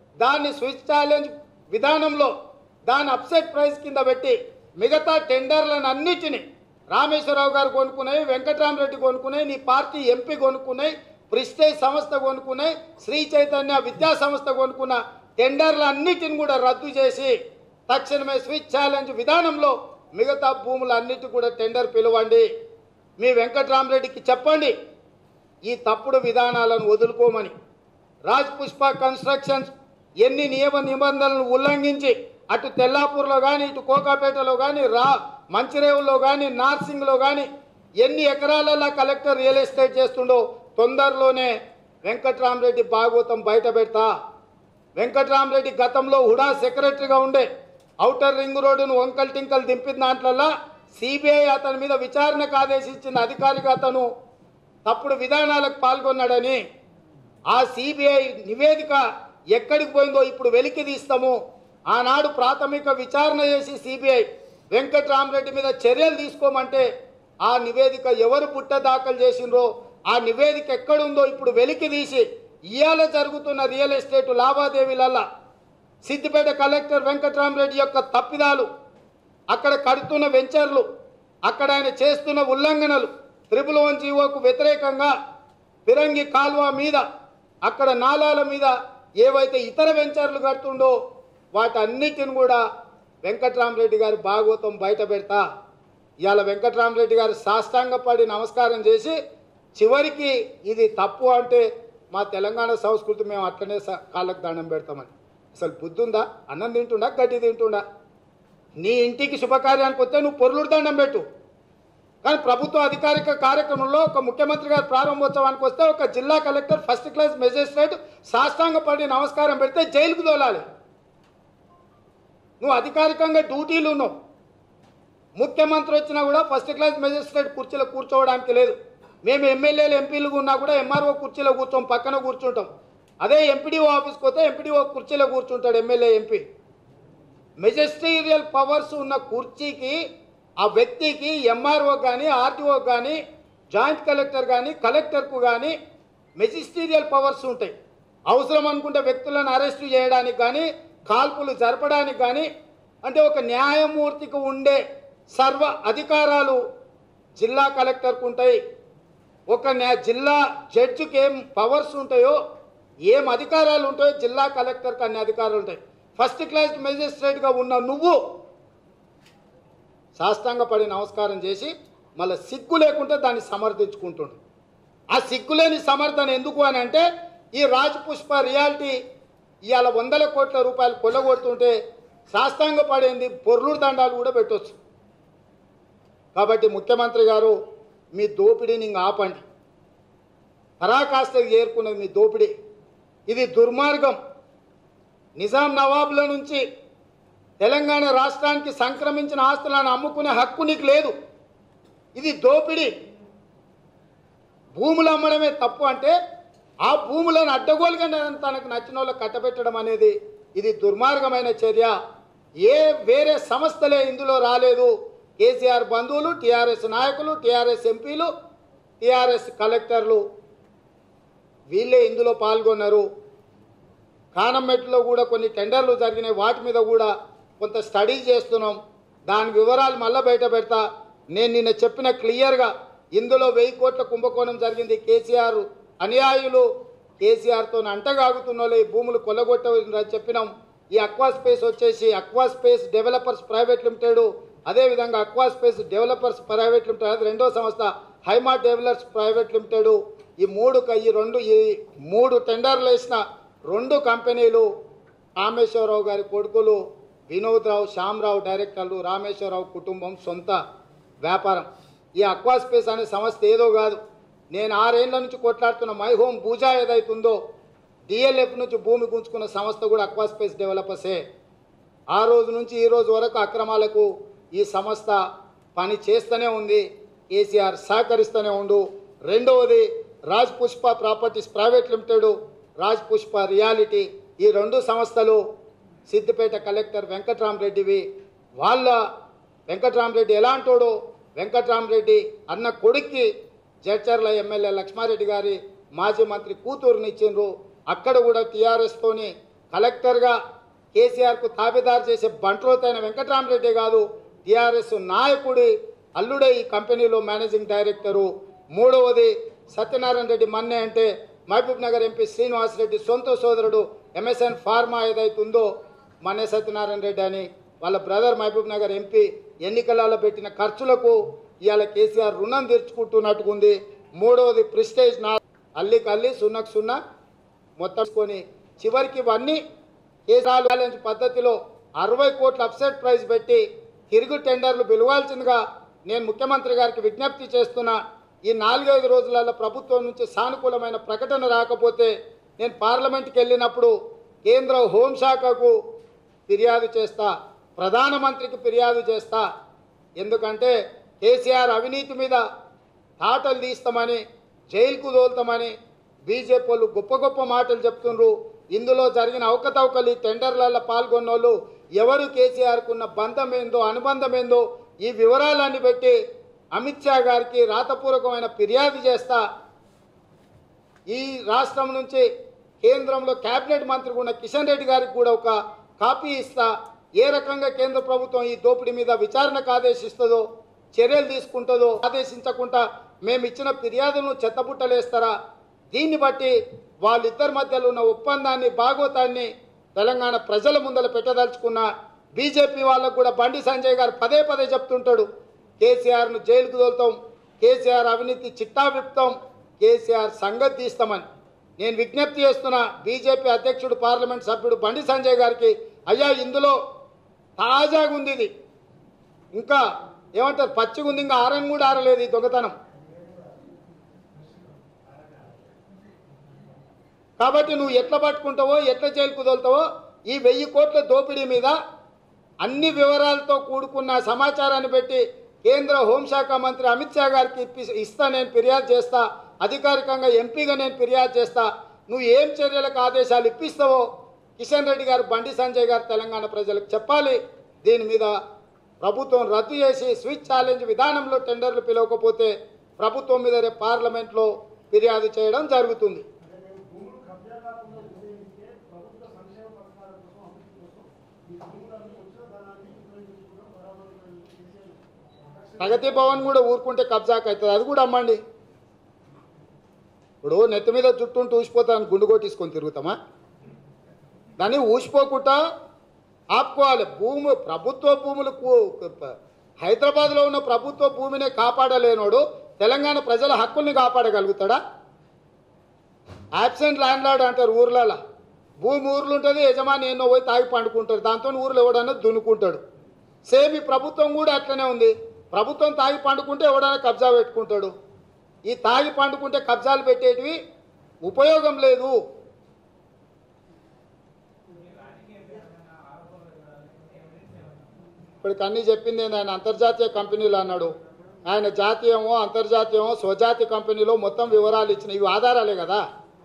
దాన్ని స్విచ్ ఛాలెంజ్ విధానంలో దాన్ని అప్సెట్ ప్రైస్ కింద పెట్టి మిగతా టెండర్లను అన్నిటినీ రామేశ్వరరావు గారు కొనుక్కున్నాయి, వెంకటరామరెడ్డి కొనుక్కున్నాయి, నీ పార్టీ ఎంపీ కొనుక్కున్నాయి, ప్రిస్టేజ్ సంస్థ కొనుక్కున్నాయి, శ్రీ చైతన్య విద్యా సంస్థ కొనుక్కున్న టెండర్లు అన్నిటిని కూడా రద్దు చేసి తక్షణమే స్విచ్ ఛాలెంజ్ విధానంలో మిగతా భూములన్నిటి కూడా టెండర్ పిలవండి. మీ వెంకటరామరెడ్డికి చెప్పండి ఈ తప్పుడు విధానాలను వదులుకోమని. రాజ్ పుష్ప కన్స్ట్రక్షన్స్ ఎన్ని నియమ నిబంధనలను ఉల్లంఘించి అటు తెల్లాపూర్లో కానీ ఇటు కోకాపేటలో కానీ మంచిరేవుల్లో కానీ నార్సింగ్లో కానీ ఎన్ని ఎకరాలలో కలెక్టర్ రియల్ ఎస్టేట్ చేస్తుండో తొందరలోనే వెంకటరామరెడ్డి భాగవతం బయట పెడతా. వెంకటరామరెడ్డి గతంలో హుడా సెక్రటరీగా ఉండే ఔటర్ రింగ్ రోడ్డును వంకల్ టింకల్ దింపిన దాంట్లల్లో సిబిఐ అతని మీద విచారణకు ఆదేశించిన అధికారిగా అతను తప్పుడు విధానాలకు పాల్గొన్నాడని ఆ సిబిఐ నివేదిక ఎక్కడికి పోయిందో ఇప్పుడు వెలికి తీస్తాము. ఆనాడు ప్రాథమిక విచారణ చేసి సిబిఐ వెంకటరామరెడ్డి మీద చర్యలు తీసుకోమంటే ఆ నివేదిక ఎవరు పుట్ట దాఖలు చేసిండ్రో ఆ నివేదిక ఎక్కడుందో ఇప్పుడు వెలికి తీసి ఇవాళ జరుగుతున్న రియల్ ఎస్టేట్ లావాదేవీలల్లా సిద్దిపేట కలెక్టర్ వెంకటరామరెడ్డి యొక్క తప్పిదాలు, అక్కడ కడుతున్న వెంచర్లు, అక్కడ ఆయన చేస్తున్న ఉల్లంఘనలు, 111 జీవోకు వ్యతిరేకంగా ఫిరంగి కాల్వ మీద అక్కడ నాలాల మీద ఏవైతే ఇతర వెంచర్లు కడుతుండో వాటన్నిటిని కూడా వెంకటరామరెడ్డి గారి భాగవతం బయట పెడతా. ఇవాళ వెంకటరామరెడ్డి గారు సాష్టాంగపడి నమస్కారం చేసి చివరికి ఇది తప్పు అంటే మా తెలంగాణ సంస్కృతి మేము అట్లనే కాళ్ళకు దండం పెడతామని. అసలు బుద్ధి ఉందా? అన్నం తింటుండా, గడ్డి తింటుండా? నీ ఇంటికి శుభకార్యానికి వస్తే నువ్వు పొర్లుడు దండం పెట్టు, కానీ ప్రభుత్వ అధికారిక కార్యక్రమంలో ఒక ముఖ్యమంత్రి గారు ప్రారంభోత్సవానికి వస్తే ఒక జిల్లా కలెక్టర్ ఫస్ట్ క్లాస్ మెజిస్ట్రేట్ సాష్టాంగపడి నమస్కారం పెడితే జైలుకు తోలాలి. నువ్వు అధికారికంగా డ్యూటీలు ఉన్నావు. ముఖ్యమంత్రి వచ్చినా కూడా ఫస్ట్ క్లాస్ మెజిస్ట్రేట్ కుర్చీలో కూర్చోవడానికి లేదు. మేము ఎమ్మెల్యేలు ఎంపీలు ఉన్నా కూడా ఎంఆర్ఓ కుర్చీలో కూర్చోం, పక్కన కూర్చుంటాం. అదే ఎంపీడీఓ ఆఫీస్కి పోతే ఎంపీడీఓ కుర్చీలో కూర్చుంటాడు ఎమ్మెల్యే ఎంపీ. మెజిస్ట్రీరియల్ పవర్స్ ఉన్న కుర్చీకి ఆ వ్యక్తికి ఎంఆర్ఓ కానీ ఆర్టీఓ కానీ జాయింట్ కలెక్టర్ కానీ కలెక్టర్కు కానీ మెజిస్ట్రీరియల్ పవర్స్ ఉంటాయి. అవసరం అనుకుంటే వ్యక్తులను అరెస్టు చేయడానికి కానీ కాల్పులు జరపడానికి కానీ అంటే ఒక న్యాయమూర్తికి ఉండే సర్వ అధికారాలు జిల్లా కలెక్టర్కు ఉంటాయి. ఒక జిల్లా జడ్జికి ఏం పవర్స్ ఉంటాయో ఏం అధికారాలు ఉంటాయో జిల్లా కలెక్టర్కి అన్ని అధికారాలు ఉంటాయి. ఫస్ట్ క్లాస్ మెజిస్ట్రేట్గా ఉన్న నువ్వు సాష్టాంగపడి నమస్కారం చేసి మళ్ళీ సిగ్గు లేకుంటే దాన్ని సమర్థించుకుంటుండు. ఆ సిగ్గులేని సమర్థన ఎందుకు అని అంటే ఈ రాజ్ పుష్ప రియాలిటీ ఇవాళ 100 కోట్ల రూపాయలు కొల్లగొడుతుంటే సాష్టాంగపడేంది పొర్లుడు దండాలు కూడా పెట్టవచ్చు. కాబట్టి ముఖ్యమంత్రి గారు మీ దోపిడీని ఇంక ఆపండి. పరాకాష్ఠకు చేరుకున్నది మీ దోపిడీ. ఇది దుర్మార్గం. నిజాం నవాబుల నుంచి తెలంగాణ రాష్ట్రానికి సంక్రమించిన ఆస్తులను అమ్ముకునే హక్కు నీకు లేదు. ఇది దోపిడీ. భూములు అమ్మడమే తప్పు అంటే ఆ భూములను అడ్డగోలుగా తనకు నచ్చిన వాళ్ళకి కట్టబెట్టడం అనేది ఇది దుర్మార్గమైన చర్య. ఏ వేరే సంస్థలే ఇందులో రాలేదు. కేసీఆర్ బంధువులు, టీఆర్ఎస్ నాయకులు, టీఆర్ఎస్ ఎంపీలు, టీఆర్ఎస్ కలెక్టర్లు వీళ్ళే ఇందులో పాల్గొన్నారు. కానమెట్లో కూడా కొన్ని టెండర్లు జరిగినాయి. వాటి మీద కూడా కొంత స్టడీ చేస్తున్నాం. దాని వివరాలు మళ్ళీ బయట పెడతా. నేను నిన్న చెప్పిన క్లియర్గా ఇందులో 1000 కోట్ల కుంభకోణం జరిగింది. కేసీఆర్ అనుయాయులు కేసీఆర్తో అంటగాగుతున్న వాళ్ళు ఈ భూములు కొల్లగొట్టని చెప్పినాం. ఈ అక్వా స్పేస్ వచ్చేసి aqua space developers private limited, అదేవిధంగా aqua space developers private limited, అది రెండో సంస్థ హైమా డెవలపర్స్ ప్రైవేట్ లిమిటెడ్. ఈ మూడు టెండర్లు వేసిన 2 కంపెనీలు రామేశ్వరరావు గారి కొడుకులు వినోద్రావు, శ్యామరావు డైరెక్టర్లు, రామేశ్వరరావు కుటుంబం సొంత వ్యాపారం. ఈ అక్వా స్పేస్ అనే సంస్థ ఏదో కాదు. నేను 6 ఏళ్ల నుంచి కొట్లాడుతున్న మై హోమ్ పూజా ఏదైతుందో డిఎల్ఎఫ్ నుంచి భూమి గుంజుకున్న సంస్థ కూడా అక్వా స్పేస్ డెవలపర్సే. ఆ రోజు నుంచి ఈ రోజు వరకు అక్రమాలకు ఈ సంస్థ పని చేస్తూనే ఉంది. కేసీఆర్ సహకరిస్తూనే ఉండు. రెండవది Raj Pushpa properties private limited, Raj Pushpa reality, ఈ 2 సంస్థలు సిద్దిపేట కలెక్టర్ వెంకటరామరెడ్డివి. వాళ్ళ వెంకటరామరెడ్డి ఎలాంటోడో వెంకటరామరెడ్డి అన్న కొడుక్కి జడ్చర్ల ఎమ్మెల్యే లక్ష్మారెడ్డి గారి మాజీ మంత్రి కూతురునిచ్చిండ్రు. అక్కడ కూడా టీఆర్ఎస్తోని కలెక్టర్గా కేసీఆర్కు తాబేదారు చేసే బంట్రోతైన వెంకటరామరెడ్డి కాదు, టీఆర్ఎస్ నాయకుడి అల్లుడే ఈ కంపెనీలో మేనేజింగ్ డైరెక్టరు. మూడవది సత్యనారాయణ రెడ్డి మన్నే అంటే మహబూబ్ నగర్ ఎంపీ శ్రీనివాసరెడ్డి సొంత సోదరుడు ఎంఎస్ఎన్ ఫార్మా ఏదైతుందో మన్నే సత్యనారాయణ రెడ్డి అని వాళ్ళ బ్రదర్ మహబూబ్ నగర్ ఎంపీ ఎన్నికలలో పెట్టిన ఖర్చులకు ఇవాళ కేసీఆర్ రుణం తీర్చుకుంటున్నట్టుకుంది. మూడవది ప్రిస్టేజ్ అల్లికల్లి సున్నకు సున్నా మొత్తం కొని చివరికి ఇవన్నీ కేసీఆర్ బ్యాలెన్స్ పద్ధతిలో 60 కోట్ల అప్సెట్ ప్రైజ్ పెట్టి తిరుగు టెండర్లు పిలవాల్సిందిగా నేను ముఖ్యమంత్రి గారికి విజ్ఞప్తి చేస్తున్నా. ఈ 4-5 రోజులలో ప్రభుత్వం నుంచి సానుకూలమైన ప్రకటన రాకపోతే నేను పార్లమెంట్కి వెళ్ళినప్పుడు కేంద్ర హోంశాఖకు ఫిర్యాదు చేస్తా, ప్రధానమంత్రికి ఫిర్యాదు చేస్తా. ఎందుకంటే కేసీఆర్ అవినీతి మీద తాటలు తీస్తామని, జైలుకు తోలుతామని బీజేపీ వాళ్ళు గొప్ప గొప్ప మాటలు చెప్తున్నారు. ఇందులో జరిగిన అవకతవకలు టెండర్లలో పాల్గొన్నోళ్ళు ఎవరు కేసీఆర్కు ఉన్న బంధం ఏందో అనుబంధం ఏందో ఈ వివరాలన్నీ పెట్టి అమిత్ షా గారికి రాతపూర్వకమైన ఫిర్యాదు చేస్తా. ఈ రాష్ట్రం నుంచి కేంద్రంలో కేబినెట్ మంత్రి ఉన్న కిషన్ రెడ్డి గారికి కూడా ఒక కాపీ ఇస్తా. ఏ రకంగా కేంద్ర ప్రభుత్వం ఈ దోపిడీ మీద విచారణకు ఆదేశిస్తుందో, చర్యలు తీసుకుంటుందో, ఆదేశించకుండా మేము ఇచ్చిన ఫిర్యాదులను చెత్తబుట్టలేస్తారా? దీన్ని బట్టి వాళ్ళిద్దరి మధ్యలో ఉన్న ఒప్పందాన్ని, భాగోతాన్ని తెలంగాణ ప్రజల ముందర పెట్టదలుచుకున్న బీజేపీ వాళ్ళకు కూడా బండి సంజయ్ గారు పదే పదే చెప్తుంటాడు, కేసీఆర్ను జైలుకు తోలుతాం, కేసీఆర్ అవినీతి చిట్టా విప్తాం, కేసీఆర్ సంగతి తీస్తామని. నేను విజ్ఞప్తి చేస్తున్నా బీజేపీ అధ్యక్షుడు పార్లమెంట్ సభ్యుడు బండి సంజయ్ గారికి, అయ్యా ఇందులో తాజాగా ఉంది, ఇది ఇంకా ఏమంటారు పచ్చిగా ఉంది, ఇంకా ఆరని కూడా ఆరలేదు ఈ దొంగతనం. కాబట్టి నువ్వు ఎట్లా పట్టుకుంటావో, ఎట్లా జైలుకు తోలుతావో, ఈ 1000 కోట్ల దోపిడీ మీద అన్ని వివరాలతో కూడుకున్న సమాచారాన్ని పెట్టి కేంద్ర హోంశాఖ మంత్రి అమిత్ షా గారికి ఇస్తా, నేను ఫిర్యాదు చేస్తా, అధికారికంగా ఎంపీగా నేను ఫిర్యాదు చేస్తా. నువ్వు ఏం చర్యలకు ఆదేశాలు ఇప్పిస్తావో కిషన్ రెడ్డి గారు, బండి సంజయ్ గారు తెలంగాణ ప్రజలకు చెప్పాలి. దీని మీద ప్రభుత్వం రద్దు చేసి స్విచ్ ఛాలెంజ్ విధానంలో టెండర్లు పిలవకపోతే ప్రభుత్వం మీద రేపు పార్లమెంట్లో ఫిర్యాదు చేయడం జరుగుతుంది. ప్రగతి భవన్ కూడా ఊరుకుంటే కబ్జాకు అవుతుంది, అది కూడా అమ్మండి. ఇప్పుడు నెత్తి మీద జుట్టుంటూ ఊసిపోతాను గుండు కొట్టించుకొని తిరుగుతామా? దాన్ని ఊసిపోకుండా ఆపుకోవాలి. ప్రభుత్వ భూములు హైదరాబాద్లో ఉన్న ప్రభుత్వ భూమిని కాపాడలేనోడు తెలంగాణ ప్రజల హక్కుల్ని కాపాడగలుగుతాడా? యాబ్సెంట్ ల్యాండ్ లార్డ్ అంటారు ఊర్లలో. భూమి ఊర్లు ఉంటుంది, యజమాని ఎన్నో పోయి తాగి పండుకుంటాడు, దాంతో ఊర్లో ఎవడన్నా దున్నుకుంటాడు. సేమ్ ఈ ప్రభుత్వం కూడా అట్లనే ఉంది. ప్రభుత్వం తాగి పండుకుంటే ఎవడైనా కబ్జా పెట్టుకుంటాడు. ఈ తాగి పండుకుంటే కబ్జాలు పెట్టేటివి ఉపయోగం లేదు. ఇప్పటికి అన్నీ చెప్పింది ఆయన అంతర్జాతీయ కంపెనీలు అన్నాడు. ఆయన జాతీయమో అంతర్జాతీయమో స్వజాతి కంపెనీలో మొత్తం వివరాలు ఇచ్చిన ఇవి ఆధారాలే కదా.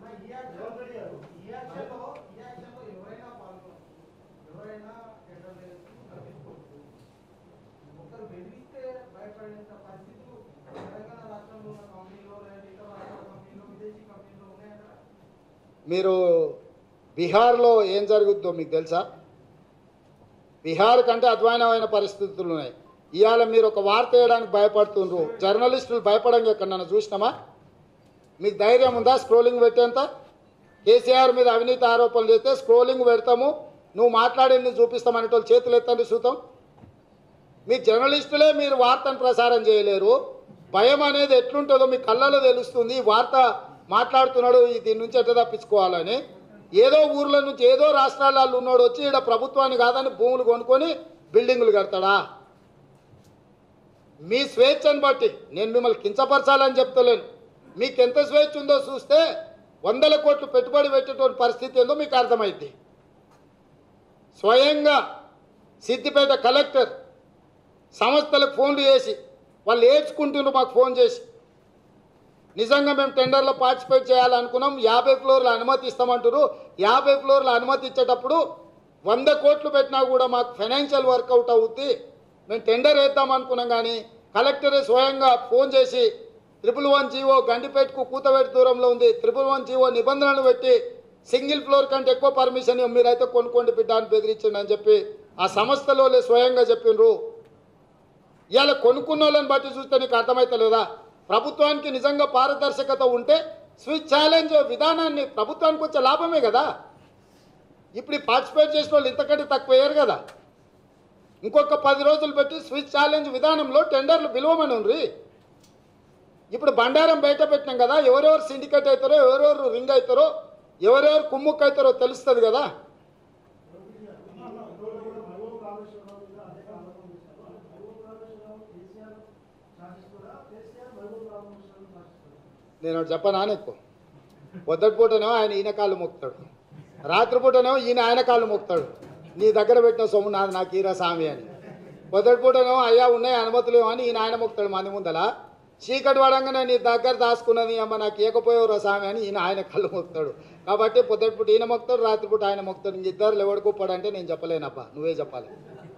మీరు బీహార్లో ఏం జరుగుద్దో మీకు తెలుసా? బీహార్ కంటే అధ్వానమైన పరిస్థితులు ఉన్నాయి. ఇవాళ మీరు ఒక వార్త వేయడానికి భయపడుతుండ్రు. జర్నలిస్టులు భయపడంగా ఎక్కడన్నా చూసినామా? మీకు ధైర్యం ఉందా స్క్రోలింగ్ పెట్టేంత? కేసీఆర్ మీద అవినీతి ఆరోపణలు చేస్తే స్క్రోలింగ్ పెడతాము, నువ్వు మాట్లాడింది చూపిస్తామనేటోళ్ళు చేతులు ఎత్తండి చూద్దాం. మీ జర్నలిస్టులే మీరు వార్తను ప్రసారం చేయలేరు. భయం అనేది ఎట్లుంటుందో మీ కళ్ళలో తెలుస్తుంది. వార్త మాట్లాడుతున్నాడు దీని నుంచి ఎట్లా తప్పించుకోవాలని. ఏదో ఊర్ల నుంచి ఏదో రాష్ట్రాలలో ఉన్నాడు వచ్చి ఇక్కడ ప్రభుత్వాన్ని కాదని భూములు కొనుక్కొని బిల్డింగులు కడతాడా? మీ స్వేచ్ఛను బట్టి నేను మిమ్మల్ని కించపరచాలని చెప్తలేను. మీకు ఎంత స్వేచ్ఛ ఉందో చూస్తే 100 కోట్లు పెట్టుబడి పెట్టేటువంటి పరిస్థితి ఏందో మీకు అర్థమైంది. స్వయంగా సిద్దిపేట కలెక్టర్ సంస్థలకు ఫోన్లు చేసి వాళ్ళు ఏడ్చుకుంటున్నారు. మాకు ఫోన్ చేసి నిజంగా మేము టెండర్లో పార్టిసిపేట్ చేయాలనుకున్నాం, 50 ఫ్లోర్ల అనుమతి ఇస్తామంటారు. 50 ఫ్లోర్ల అనుమతి ఇచ్చేటప్పుడు 100 కోట్లు పెట్టినా కూడా మాకు ఫైనాన్షియల్ వర్కౌట్ అవుద్ది, మేము టెండర్ వేద్దాం అనుకున్నాం. కానీ కలెక్టరే స్వయంగా ఫోన్ చేసి 111 జీవో గండిపేటకు కూతవేటి దూరంలో ఉంది, 111 జీవో నిబంధనలు పెట్టి సింగిల్ ఫ్లోర్ కంటే ఎక్కువ పర్మిషన్ మీరైతే కొనుక్కోండి బిడ్డ అని బెదిరించండి అని చెప్పి ఆ సంస్థలో స్వయంగా చెప్పిండ్రు. ఇవాళ కొనుక్కున్న వాళ్ళని బట్టి చూస్తే నీకు అర్థమవుతలేదా? ప్రభుత్వానికి నిజంగా పారదర్శకత ఉంటే స్విచ్ ఛాలెంజ్ విధానాన్ని ప్రభుత్వానికి వచ్చే లాభమే కదా. ఇప్పుడు పార్టిసిపేట్ చేసిన వాళ్ళు ఇంతకంటే తక్కువ వేయరు కదా. ఇంకొక 10 రోజులు పెట్టి స్విచ్ ఛాలెంజ్ విధానంలో టెండర్లు పిలవమని ఉండ్రి. ఇప్పుడు బండారం బయట పెట్టినాం కదా, ఎవరెవరు సిండికేట్ అవుతారో, ఎవరెవరు రింగ్ అవుతారో, ఎవరెవరు కుమ్ముక్ అవుతారో తెలుస్తుంది కదా. నేను చెప్పనా నీకు, పొద్దుటిపూటనేమో ఆయన ఈయన కాళ్ళు మొక్కుతాడు, రాత్రిపూటనేమో ఈయన ఆయన కాళ్ళు మొక్కుతాడు. నీ దగ్గర పెట్టిన సొమ్ము నాది నాకు ఈరా స్వామి అని. పొద్దుటిపూటనేమో అయ్యా ఉన్నాయి అనుమతులు ఏమో అని ఈయన ఆయన మొక్కుతాడు మంది ముందల. చీకటి పడంగానే నీ దగ్గర దాచుకున్నది అమ్మ నాకు ఏకపోయేవరా స్వామి అని ఈయన ఆయన కళ్ళు మొక్కుతాడు. కాబట్టి పొద్దుటిపూట ఈయన మొక్కుతాడు, రాత్రిపూట ఆయన మొక్కుతాడు. ఇంక ఇద్దరు ఎవడుకోపడంటే నేను చెప్పలేనప్ప, నువ్వే చెప్పాలి.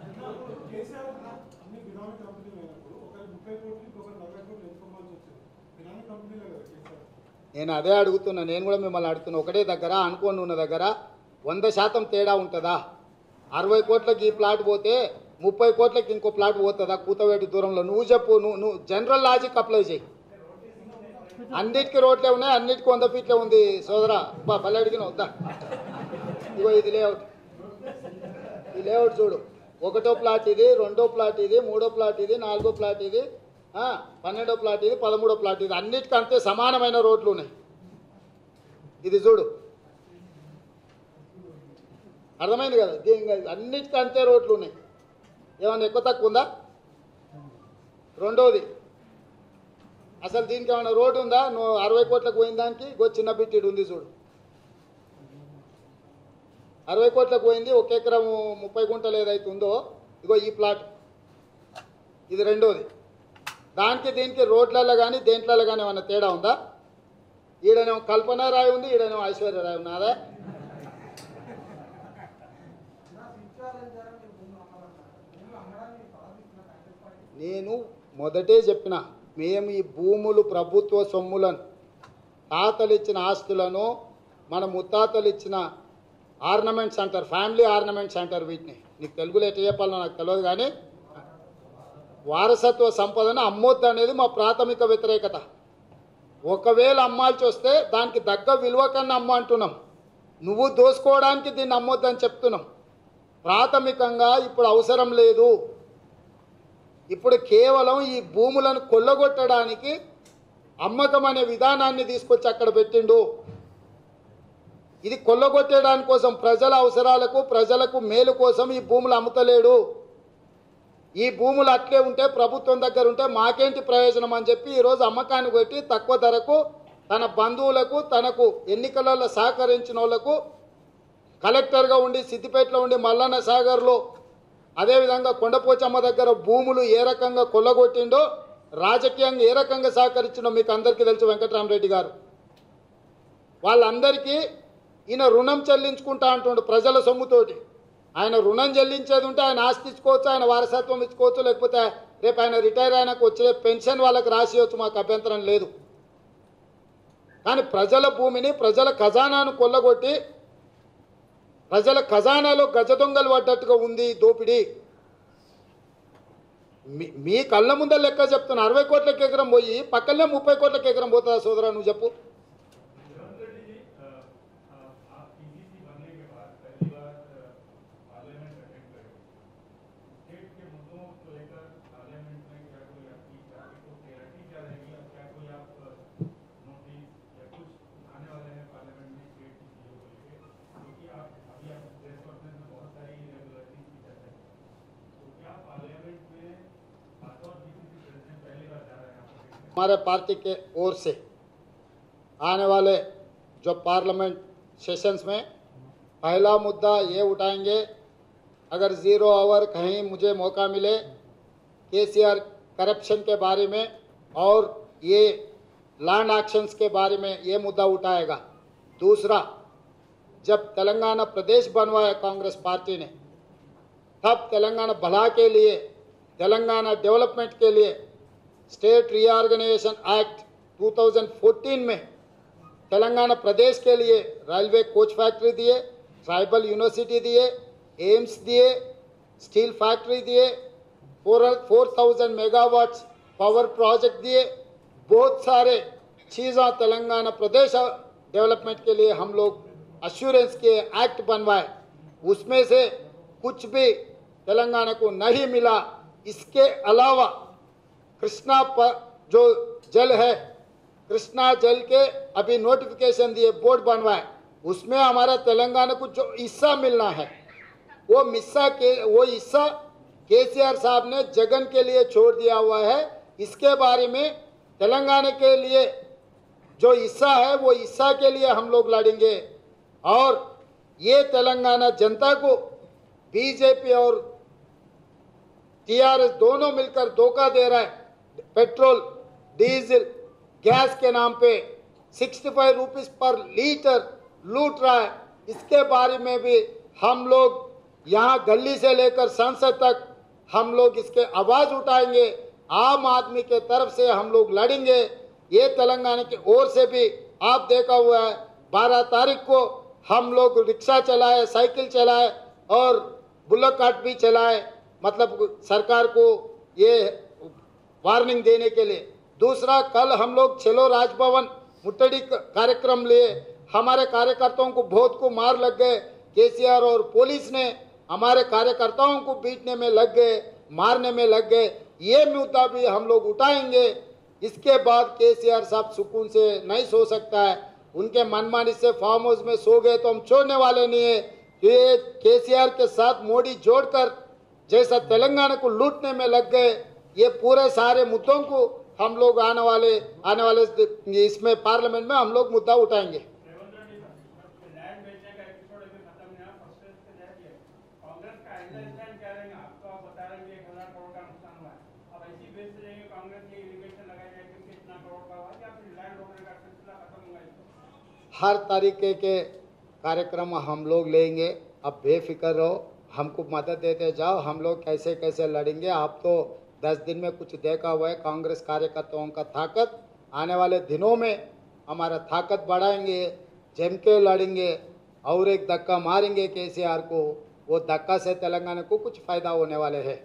నేను అదే అడుగుతున్నా, నేను కూడా మిమ్మల్ని అడుగుతున్నా. ఒకటే దగ్గర అనుకోని ఉన్న దగ్గర 100% తేడా ఉంటుందా? 60 కోట్లకి ఈ ప్లాట్ పోతే 30 కోట్లకి ఇంకో ప్లాట్ పోతుందా కూతవేటి దూరంలో? నువ్వు చెప్పు, నువ్వు జనరల్ లాజిక్ అప్లై చేయి. అన్నిటికీ రోడ్లే ఉన్నాయి, అన్నిటికీ 100 ఫీట్లే ఉంది సోదరా. భలే అడిగిన వద్దా. ఇగో ఇది లేఅవుట్, ఈ లేఅవుట్ చూడు. 1వ ప్లాట్ ఇది, 2వ ప్లాట్ ఇది, 3వ ప్లాట్ ఇది, 4వ ప్లాట్ ఇది, 12వ ప్లాట్ ఇది, 13వ ప్లాట్ ఇది. అన్నిటికీ అంతే సమానమైన రోడ్లు ఉన్నాయి. ఇది చూడు, అర్థమైంది కదా? అన్నిటికీ అంతే రోడ్లు ఉన్నాయి. ఏమన్నా ఎక్కువ తక్కువ ఉందా? రెండోది, అసలు దీనికి ఏమైనా రోడ్డు ఉందా? నువ్వు 60 కోట్లకు పోయిన దానికి చిన్న బిట్టిడు ఉంది చూడు. 60 కోట్లకు పోయింది, 1 ఎకరం 30 గుంటలు ఏదైతే ఉందో ఇగో ఈ ప్లాట్, ఇది రెండోది. దానికి దీనికి రోడ్లలో కానీ దేంట్లలో కానీ ఏమన్నా తేడా ఉందా? ఈడనేమో కల్పన రాయి ఉంది, ఈడనేమో ఐశ్వర్య రాయి ఉన్నదా? నేను మొదటే చెప్పిన, మేము ఈ భూములు ప్రభుత్వ సొమ్ములను, తాతలు ఇచ్చిన ఆస్తులను, మన ముత్తాతలు ఇచ్చిన ఆర్నమెంట్స్ అంటారు, ఫ్యామిలీ ఆర్నమెంట్స్ అంటారు వీటిని. నీకు తెలుగులో ఎట్లా చెప్పాలో నాకు తెలియదు, కానీ వారసత్వ సంపదను అమ్మొద్దు అనేది మా ప్రాథమిక వ్యతిరేకత. ఒకవేళ అమ్మాల్సి వస్తే దానికి దగ్గ విలువ కన్నా అమ్మ అంటున్నాం. నువ్వు దోసుకోవడానికి దీన్ని అమ్మొద్దు అని చెప్తున్నాం. ప్రాథమికంగా ఇప్పుడు అవసరం లేదు. ఇప్పుడు కేవలం ఈ భూములను కొల్లగొట్టడానికి అమ్మకం అనే విధానాన్ని తీసుకొచ్చి అక్కడ పెట్టిండు. ఇది కొల్లగొట్టడానికి కోసం, ప్రజల అవసరాలకు ప్రజలకు మేలు కోసం ఈ భూములు అమ్ముతలేడు. ఈ భూములు అట్లే ఉంటే, ప్రభుత్వం దగ్గర ఉంటే మాకేంటి ప్రయోజనం అని చెప్పి ఈరోజు అమ్మకాన్ని పెట్టి తక్కువ ధరకు తన బంధువులకు, తనకు ఎన్నికలలో సహకరించిన వాళ్లకు, కలెక్టర్గా ఉండి సిద్దిపేటలో ఉండి మల్లన్న సాగర్లో, అదేవిధంగా కొండపోచమ్మ దగ్గర భూములు ఏ రకంగా కొల్లగొట్టిండో, రాజకీయంగా ఏ రకంగా సహకరించిండో మీకు అందరికీ తెలుసు. వెంకటరామరెడ్డి గారు వాళ్ళందరికీ ఈయన రుణం చెల్లించుకుంటా అంటుండు ప్రజల సొమ్ముతోటి. ఆయన రుణం చెల్లించేది ఉంటే ఆయన ఆస్తి ఇచ్చుకోవచ్చు, ఆయన వారసత్వం ఇచ్చుకోవచ్చు, లేకపోతే రేపు ఆయన రిటైర్ అయినాక వచ్చే పెన్షన్ వాళ్ళకి రాసివచ్చు, మాకు అభ్యంతరం లేదు. కానీ ప్రజల భూమిని, ప్రజల ఖజానాను కొల్లగొట్టి ప్రజల ఖజానాలో గజ దొంగలు పడ్డట్టుగా ఉంది దోపిడీ. మీ కళ్ళ ముందర లెక్క చెప్తున్నా. 60 కోట్లకి ఎకరం పోయి పక్కనే 30 కోట్లకి ఎకరం పోతుందా సోదరా? నువ్వు చెప్పు. हमारे पार्टी के ओर से आने वाले जो पार्लियामेंट सेशंस में पहला मुद्दा ये उठाएंगे, अगर 0 आवर कहीं मुझे मौका मिले केसीआर करप्शन के बारे में और ये लैंड एक्शंस के बारे में ये मुद्दा उठाएगा। दूसरा, जब तेलंगाना प्रदेश बनवाया कांग्रेस पार्टी ने, तब तेलंगाना भला के लिए, तेलंगाना डेवलपमेंट के लिए स्टेट रीऑर्गेनाइजेशन एक्ट 2014 में तेलंगाना प्रदेश के लिए रेलवे कोच फैक्ट्री दिए, ट्राइबल यूनिवर्सिटी दिए, एम्स दिए, स्टील फैक्ट्री दिए, 4000 मेगावाट्स पावर प्रोजेक्ट दिए। बहुत सारे चीज़ें तेलंगाना प्रदेश डेवलपमेंट के लिए हम लोग अश्योरेंस के एक्ट बनवाए, उसमें से कुछ भी तेलंगाना को नहीं मिला। इसके अलावा कृष्णा पर जो जल है, कृष्णा जल के अभी नोटिफिकेशन दिए, बोर्ड बनवाए, उसमें हमारा तेलंगाना को जो हिस्सा मिलना है वो हिस्सा केसीआर साहब ने जगन के लिए छोड़ दिया हुआ है। इसके बारे में तेलंगाना के लिए जो हिस्सा है वो हिस्सा के लिए हम लोग लड़ेंगे। और ये तेलंगाना जनता को बीजेपी और टीआरएस दोनों मिलकर धोखा दे रहा है। पेट्रोल, डीजल, गैस के नाम पे 65 रुपीस पर लीटर लूट रहा है। इसके बारे में भी हम लोग यहाँ गली से लेकर संसद तक हम लोग इसके आवाज़ उठाएंगे। आम आदमी के तरफ से हम लोग लड़ेंगे। ये तेलंगाना की ओर से भी आप देखा हुआ है, 12 तारीख को हम लोग रिक्शा चलाए, साइकिल चलाए और बुलेट कार्ट भी चलाए, मतलब सरकार को ये वार्निंग देने के लिए। दूसरा, कल हम लोग चलो राजभवन मुट्ठड़ी कार्यक्रम लिए, हमारे कार्यकर्ताओं को बहुत को मार लग गए। केसीआर और पुलिस ने हमारे कार्यकर्ताओं को पीटने में लग गए, मारने में लग गए। ये मुद्दा भी हम लोग उठाएंगे। इसके बाद केसीआर साहब सुकून से नहीं सो सकता है। उनके मनमानी से फार्म हाउस में सो गए तो हम छोड़ने वाले नहीं है। ये केसीआर के साथ मोदी जोड़कर जैसा तेलंगाना को लूटने में लग गए, ये पूरे सारे मुद्दों को हम लोग आने वाले इसमें पार्लियामेंट में हम लोग मुद्दा उठाएंगे। हर तरीके के कार्यक्रम हम लोग लेंगे, अब बेफिक्र रहो, हमको मदद देते जाओ। हम लोग कैसे कैसे लड़ेंगे, आप तो 10 दिन में कुछ देखा हुआ है कांग्रेस कार्यकर्ताओं का ताकत। आने वाले दिनों में हमारा ताकत बढ़ाएंगे, जम के लड़ेंगे और एक धक्का मारेंगे केसीआर को। वो धक्का से तेलंगाना को कुछ फायदा होने वाले है।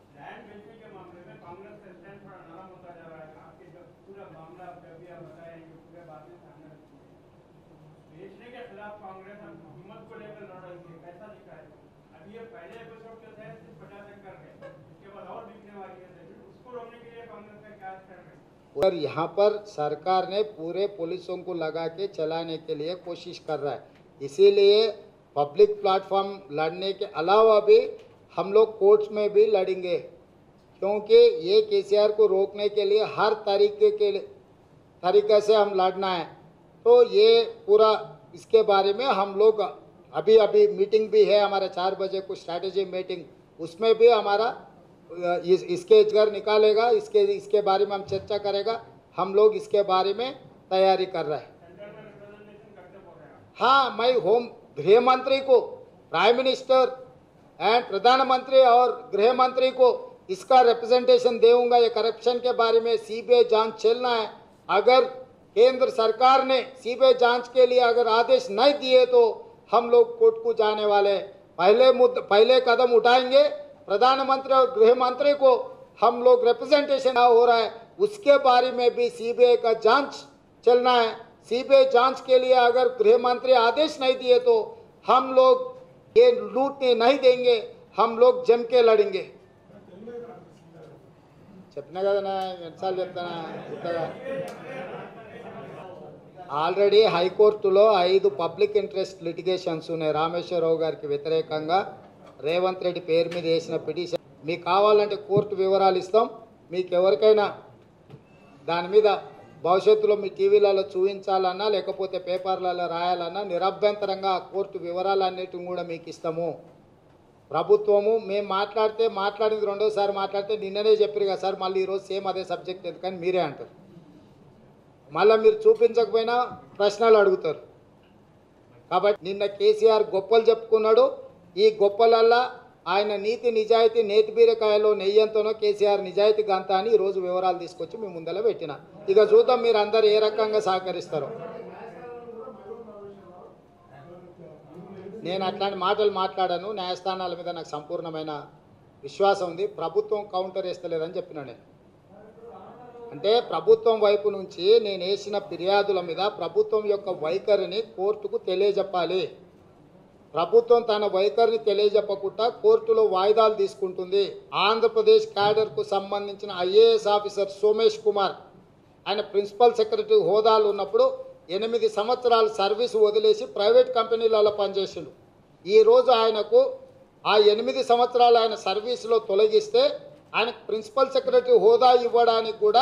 और यहाँ पर सरकार ने पूरे पुलिसों को लगा के चलाने के लिए कोशिश कर रहा है। इसीलिए पब्लिक प्लेटफॉर्म लड़ने के अलावा भी हम लोग कोर्ट्स में भी लड़ेंगे, क्योंकि ये केसीआर को रोकने के लिए हर तरीके से हम लड़ना है। तो ये पूरा इसके बारे में हम लोग अभी मीटिंग भी है हमारा 4 बजे को स्ट्रैटेजी मीटिंग, उसमें भी हमारा इसके घर निकालेगा, इसके बारे में हम चर्चा करेगा। हम लोग इसके बारे में तैयारी कर रहे हैं। हाँ, मैं गृह मंत्री को, प्राइम मिनिस्टर एंड प्रधानमंत्री और गृह मंत्री को इसका रिप्रेजेंटेशन दूंगा। ये करप्शन के बारे में सीबीआई जांच चलना है। अगर केंद्र सरकार ने सीबीआई जांच के लिए अगर आदेश नहीं दिए तो हम लोग कोर्ट को जाने वाले। पहले कदम उठाएंगे। प्रधानमंत्री और गृह मंत्री को हम लोग रिप्रेजेंटेशन हो रहा है, उसके बारे में भी सीबीआई का जांच चलना है। सीबीआई जांच के लिए अगर गृह मंत्री आदेश नहीं दिए तो हम लोग ये लूटने नहीं देंगे, हम लोग जम के लड़ेंगे। చెప్పినా కదా ఎన్నిసార్లు చెప్తానా గుర్తుగా ఆల్రెడీ హైకోర్టులో 5 పబ్లిక్ ఇంట్రెస్ట్ లిటిగేషన్స్ ఉన్నాయి రామేశ్వరరావు గారికి వ్యతిరేకంగా రేవంత్ రెడ్డి పేరు మీద వేసిన పిటిషన్. మీకు కావాలంటే కోర్టు వివరాలు ఇస్తాం. మీకు ఎవరికైనా దాని మీద భవిష్యత్తులో మీ టీవీలలో చూపించాలన్నా లేకపోతే పేపర్లలో రాయాలన్నా నిరభ్యంతరంగా కోర్టు వివరాలన్నిటిని కూడా మీకు ఇస్తాము. ప్రభుత్వము మేము మాట్లాడింది రెండోసారి మాట్లాడితే నిన్ననే చెప్పారు కదా సార్, మళ్ళీ ఈరోజు సేమ్ అదే సబ్జెక్ట్ ఎందుకని మీరే అంటారు. మళ్ళీ మీరు చూపించకపోయినా ప్రశ్నలు అడుగుతారు. కాబట్టి నిన్న కేసీఆర్ గొప్పలు చెప్పుకున్నాడు. ఈ గొప్పలల్లా ఆయన నీతి నిజాయితీ నేతి బీరకాయలో నెయ్యంతోనో కేసీఆర్ నిజాయితీ గంత అని ఈరోజు వివరాలు తీసుకొచ్చి మీ ముందర పెట్టిన. ఇక చూద్దాం మీరు అందరు ఏ రకంగా సహకరిస్తారో. నేను అట్లాంటి మాటలు మాట్లాడాను. న్యాయస్థానాల మీద నాకు సంపూర్ణమైన విశ్వాసం ఉంది. ప్రభుత్వం కౌంటర్ వేస్తలేదని చెప్పినా నేను. అంటే ప్రభుత్వం వైపు నుంచి నేను వేసిన ఫిర్యాదుల మీద ప్రభుత్వం యొక్క వైఖరిని కోర్టుకు తెలియజెప్పాలి. ప్రభుత్వం తన వైఖరిని తెలియజెప్పకుండా కోర్టులో వాయిదాలు తీసుకుంటుంది. ఆంధ్రప్రదేశ్ క్యాడర్కు సంబంధించిన ఐఏఎస్ ఆఫీసర్ సోమేష్ కుమార్ ఆయన ప్రిన్సిపల్ సెక్రటరీ హోదాలు ఉన్నప్పుడు 8 సంవత్సరాలు సర్వీసు వదిలేసి ప్రైవేట్ కంపెనీలలో పనిచేసిండు. ఈరోజు ఆయనకు ఆ 8 సంవత్సరాలు ఆయన సర్వీసులో తొలగిస్తే ఆయనకు ప్రిన్సిపల్ సెక్రటరీ హోదా ఇవ్వడానికి కూడా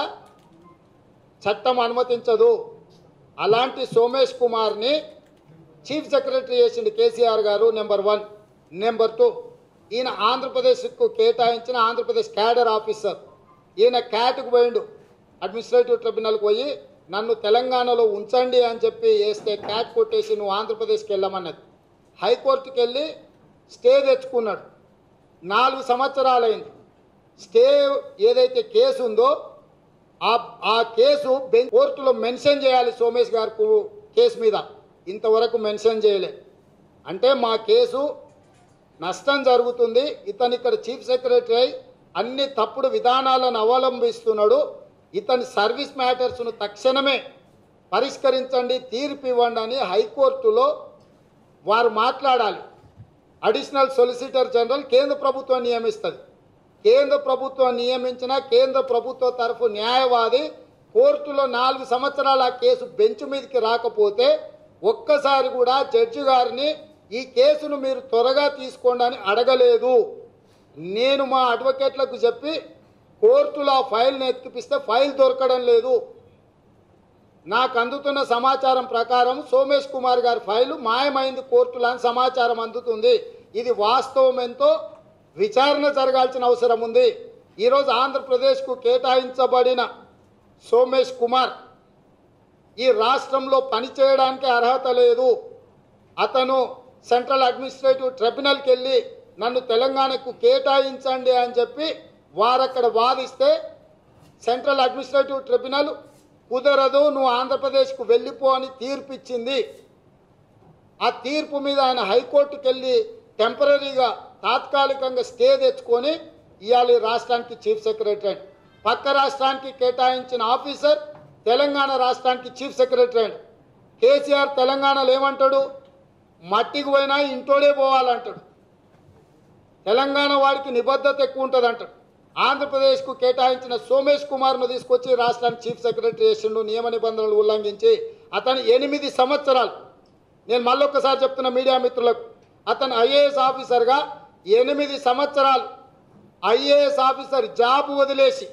చట్టం అనుమతించదు. అలాంటి సోమేష్ కుమార్ని చీఫ్ సెక్రటరీ చేసిండు కేసీఆర్ గారు. నెంబర్ 1. నెంబర్ 2, ఈయన ఆంధ్రప్రదేశ్కు కేటాయించిన ఆంధ్రప్రదేశ్ క్యాడర్ ఆఫీసర్. ఈయన క్యాట్కు పోయిండు, అడ్మినిస్ట్రేటివ్ ట్రిబ్యునల్కి పోయి నన్ను తెలంగాణలో ఉంచండి అని చెప్పి వేస్తే క్యాట్ కొట్టేసి నువ్వు ఆంధ్రప్రదేశ్కి వెళ్ళమన్నది. హైకోర్టుకి వెళ్ళి స్టే తెచ్చుకున్నాడు. 4 సంవత్సరాలైంది. స్టే ఏదైతే కేసు ఉందో ఆ కేసు కోర్టులో మెన్షన్ చేయాలి. సోమేష్ గారు కేసు మీద ఇంతవరకు మెన్షన్ చేయలే. అంటే మా కేసు నష్టం జరుగుతుంది. ఇతను ఇక్కడ చీఫ్ సెక్రటరీ అయి అన్ని తప్పుడు విధానాలను అవలంబిస్తున్నాడు. ఇతని సర్వీస్ మ్యాటర్స్ను తక్షణమే పరిష్కరించండి, తీర్పు ఇవ్వండి అని హైకోర్టులో వారు మాట్లాడాలి. అడిషనల్ సొలిసిటర్ జనరల్ కేంద్ర ప్రభుత్వం నియమిస్తుంది. కేంద్ర ప్రభుత్వం నియమించిన కేంద్ర ప్రభుత్వ తరఫు న్యాయవాది కోర్టులో 4 సంవత్సరాల కేసు బెంచ్ మీదకి రాకపోతే ఒక్కసారి కూడా జడ్జి గారిని ఈ కేసును మీరు త్వరగా తీసుకోండి అని అడగలేదు. నేను మా అడ్వకేట్లకు చెప్పి కోర్టులో ఆ ఫైల్ని ఎత్తిపిస్తే ఫైల్ దొరకడం లేదు. నాకు అందుతున్న సమాచారం ప్రకారం సోమేష్ కుమార్ గారి ఫైలు మాయమైంది కోర్టులో అని సమాచారం అందుతుంది. ఇది వాస్తవం ఎంతో విచారణ జరగాల్సిన అవసరం ఉంది. ఈరోజు ఆంధ్రప్రదేశ్కు కేటాయించబడిన సోమేష్ కుమార్ ఈ రాష్ట్రంలో పనిచేయడానికి అర్హత లేదు. అతను సెంట్రల్ అడ్మినిస్ట్రేటివ్ ట్రిబ్యునల్కి వెళ్ళి నన్ను తెలంగాణకు కేటాయించండి అని చెప్పి వారక్కడ వాదిస్తే సెంట్రల్ అడ్మినిస్ట్రేటివ్ ట్రిబ్యునల్ కుదరదు, నువ్వు ఆంధ్రప్రదేశ్కు వెళ్ళిపో అని తీర్పు ఇచ్చింది. ఆ తీర్పు మీద ఆయన హైకోర్టుకి వెళ్ళి టెంపరీగా తాత్కాలికంగా స్టే తెచ్చుకొని ఇవాళ రాష్ట్రానికి చీఫ్ సెక్రటరీ. పక్క రాష్ట్రానికి కేటాయించిన ఆఫీసర్ తెలంగాణ రాష్ట్రానికి చీఫ్ సెక్రటరీ. కేసీఆర్ తెలంగాణలో ఏమంటాడు? మట్టికి పోయినా ఇంటోడే పోవాలంటాడు. తెలంగాణ వాడికి నిబద్ధత ఎక్కువ ఉంటుంది అంటాడు. ఆంధ్రప్రదేశ్కు కేటాయించిన సోమేష్ కుమార్ను తీసుకొచ్చి రాష్ట్రానికి చీఫ్ సెక్రటరీ చేసిండు నియమ నిబంధనలు ఉల్లంఘించి. అతను 8 సంవత్సరాలు, నేను మళ్ళొక్కసారి చెప్తున్న మీడియా మిత్రులకు, అతను ఐఏఎస్ ఆఫీసర్గా 8 సంవత్సరాలు ఐఏఎస్ ఆఫీసర్ జాబ్ వదిలేసి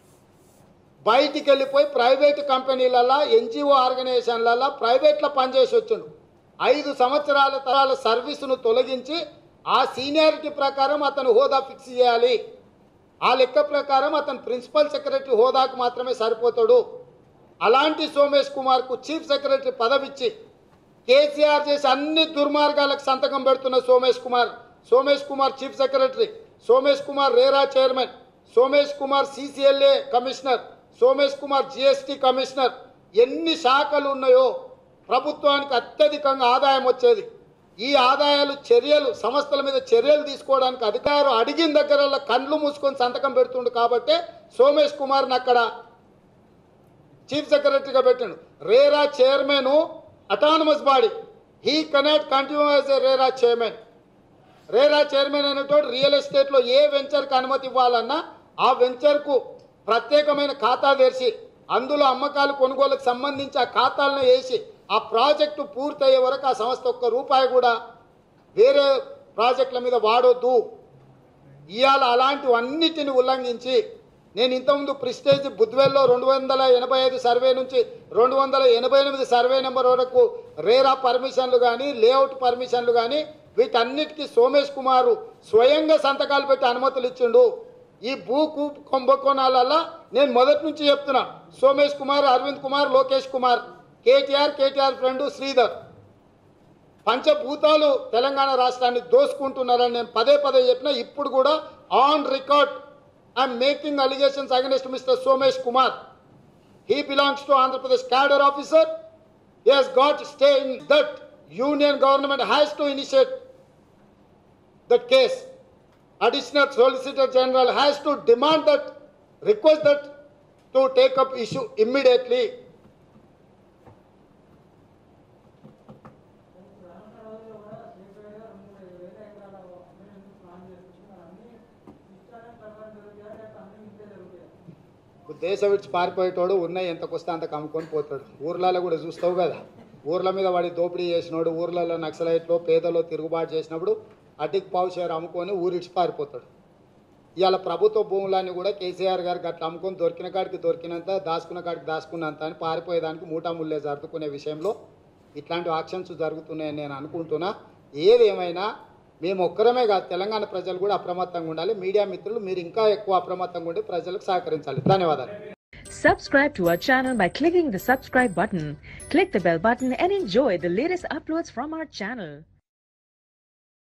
బయటికి వెళ్ళిపోయి ప్రైవేటు కంపెనీలలో ఎన్జిఓ ఆర్గనైజేషన్లలో ప్రైవేట్లో పనిచేసి వచ్చిండు. 5 సంవత్సరాల సర్వీసును తొలగించి ఆ సీనియారిటీ ప్రకారం అతను హోదా ఫిక్స్ చేయాలి. ఆ లెక్క ప్రకారం అతను ప్రిన్సిపల్ సెక్రటరీ హోదాకు మాత్రమే సరిపోతాడు. అలాంటి సోమేష్ కుమార్కు చీఫ్ సెక్రటరీ పదవిచ్చి కేసీఆర్ చేసి అన్ని దుర్మార్గాలకు సంతకం పెడుతున్న Somesh Kumar chief secretary, Somesh Kumar RERA chairman, Somesh Kumar CCLA commissioner, Somesh Kumar GST commissioner. ఎన్ని శాఖలు ఉన్నాయో ప్రభుత్వానికి అత్యధికంగా ఆదాయం వచ్చేది. ఈ ఆదాయాలు చర్యలు సంస్థల మీద చర్యలు తీసుకోవడానికి అధికారం అడిగిన దగ్గర కండ్లు మూసుకొని సంతకం పెడుతుండు. కాబట్టి సోమేష్ కుమార్ని అక్కడ చీఫ్ సెక్రటరీగా పెట్టాడు. RERA chairman autonomous body, he cannot continue as a RERA chairman. RERA chairman అనేటోడు రియల్ ఎస్టేట్లో ఏ వెంచర్కి అనుమతి ఇవ్వాలన్నా ఆ వెంచర్కు ప్రత్యేకమైన ఖాతా తెరిచి అందులో అమ్మకాలు కొనుగోలుకు సంబంధించి ఆ ఖాతాలను వేసి ఆ ప్రాజెక్టు పూర్తయ్యే వరకు ఆ సంస్థ ₹1 కూడా వేరే ప్రాజెక్టుల మీద వాడొద్దు. ఇవాళ అలాంటివన్నిటిని ఉల్లంఘించి నేను ఇంతకుముందు ప్రిస్టేజ్ బుద్వేల్లో 285 సర్వే నుంచి 288 సర్వే నెంబర్ వరకు రేరా పర్మిషన్లు కానీ లేఅవుట్ పర్మిషన్లు కానీ వీటన్నిటికీ సోమేష్ కుమారు స్వయంగా సంతకాలు పెట్టి అనుమతులు ఇచ్చిండు. ఈ భూ కుంభకోణాలలో నేను మొదటి నుంచి చెప్తున్నా, సోమేష్ కుమార్, అరవింద్ కుమార్, లోకేష్ కుమార్, కేటీఆర్ ఫ్రెండు శ్రీధర్ పంచభూతాలు తెలంగాణ రాష్ట్రాన్ని దోసుకుంటున్నారని నేను పదే చెప్పిన. ఇప్పుడు కూడా on record I'm making allegations against mister Somesh Kumar. He belongs to Andhra Pradesh cadre officer. He has got stay in that Union government has to initiate that case. Additional Solicitor General has to demand that, request that to take up issue immediately. దేశ విడిచి పారిపోయేటోడు ఉన్న ఎంతకొస్తే అంత కమ్ముకొని పోతాడు. ఊర్లలో కూడా చూస్తావు కదా, ఊర్ల మీద వాడి దోపిడీ చేసినోడు, ఊర్లలో నక్సలైట్లో పేదలో తిరుగుబాటు చేసినప్పుడు అడ్డికి పావు షేర్ అమ్ముకొని ఊరిడిచి పారిపోతాడు. ఇవాళ ప్రభుత్వ భూములన్నీ కూడా కేసీఆర్ గారికి అట్లా అమ్ముకొని దొరికిన కాడికి దొరికినంత, దాచుకున్న కాడికి దాచుకున్నంత అని పారిపోయేదానికి మూటాముళ్ళే జరుపుకునే విషయంలో ఇట్లాంటి యాక్షన్స్ జరుగుతున్నాయని నేను అనుకుంటున్నా. ఏదేమైనా మేము ఒక్కరమే కాదు, తెలంగాణ ప్రజలు కూడా అప్రమత్తంగా ఉండాలి. మీడియా మిత్రులు మీరు ఇంకా ఎక్కువ అప్రమత్తంగా ఉండి ప్రజలకు సహకరించాలి. ధన్యవాదాలు. Subscribe to our channel by clicking the subscribe button. Click the bell button and enjoy the latest uploads from our channel.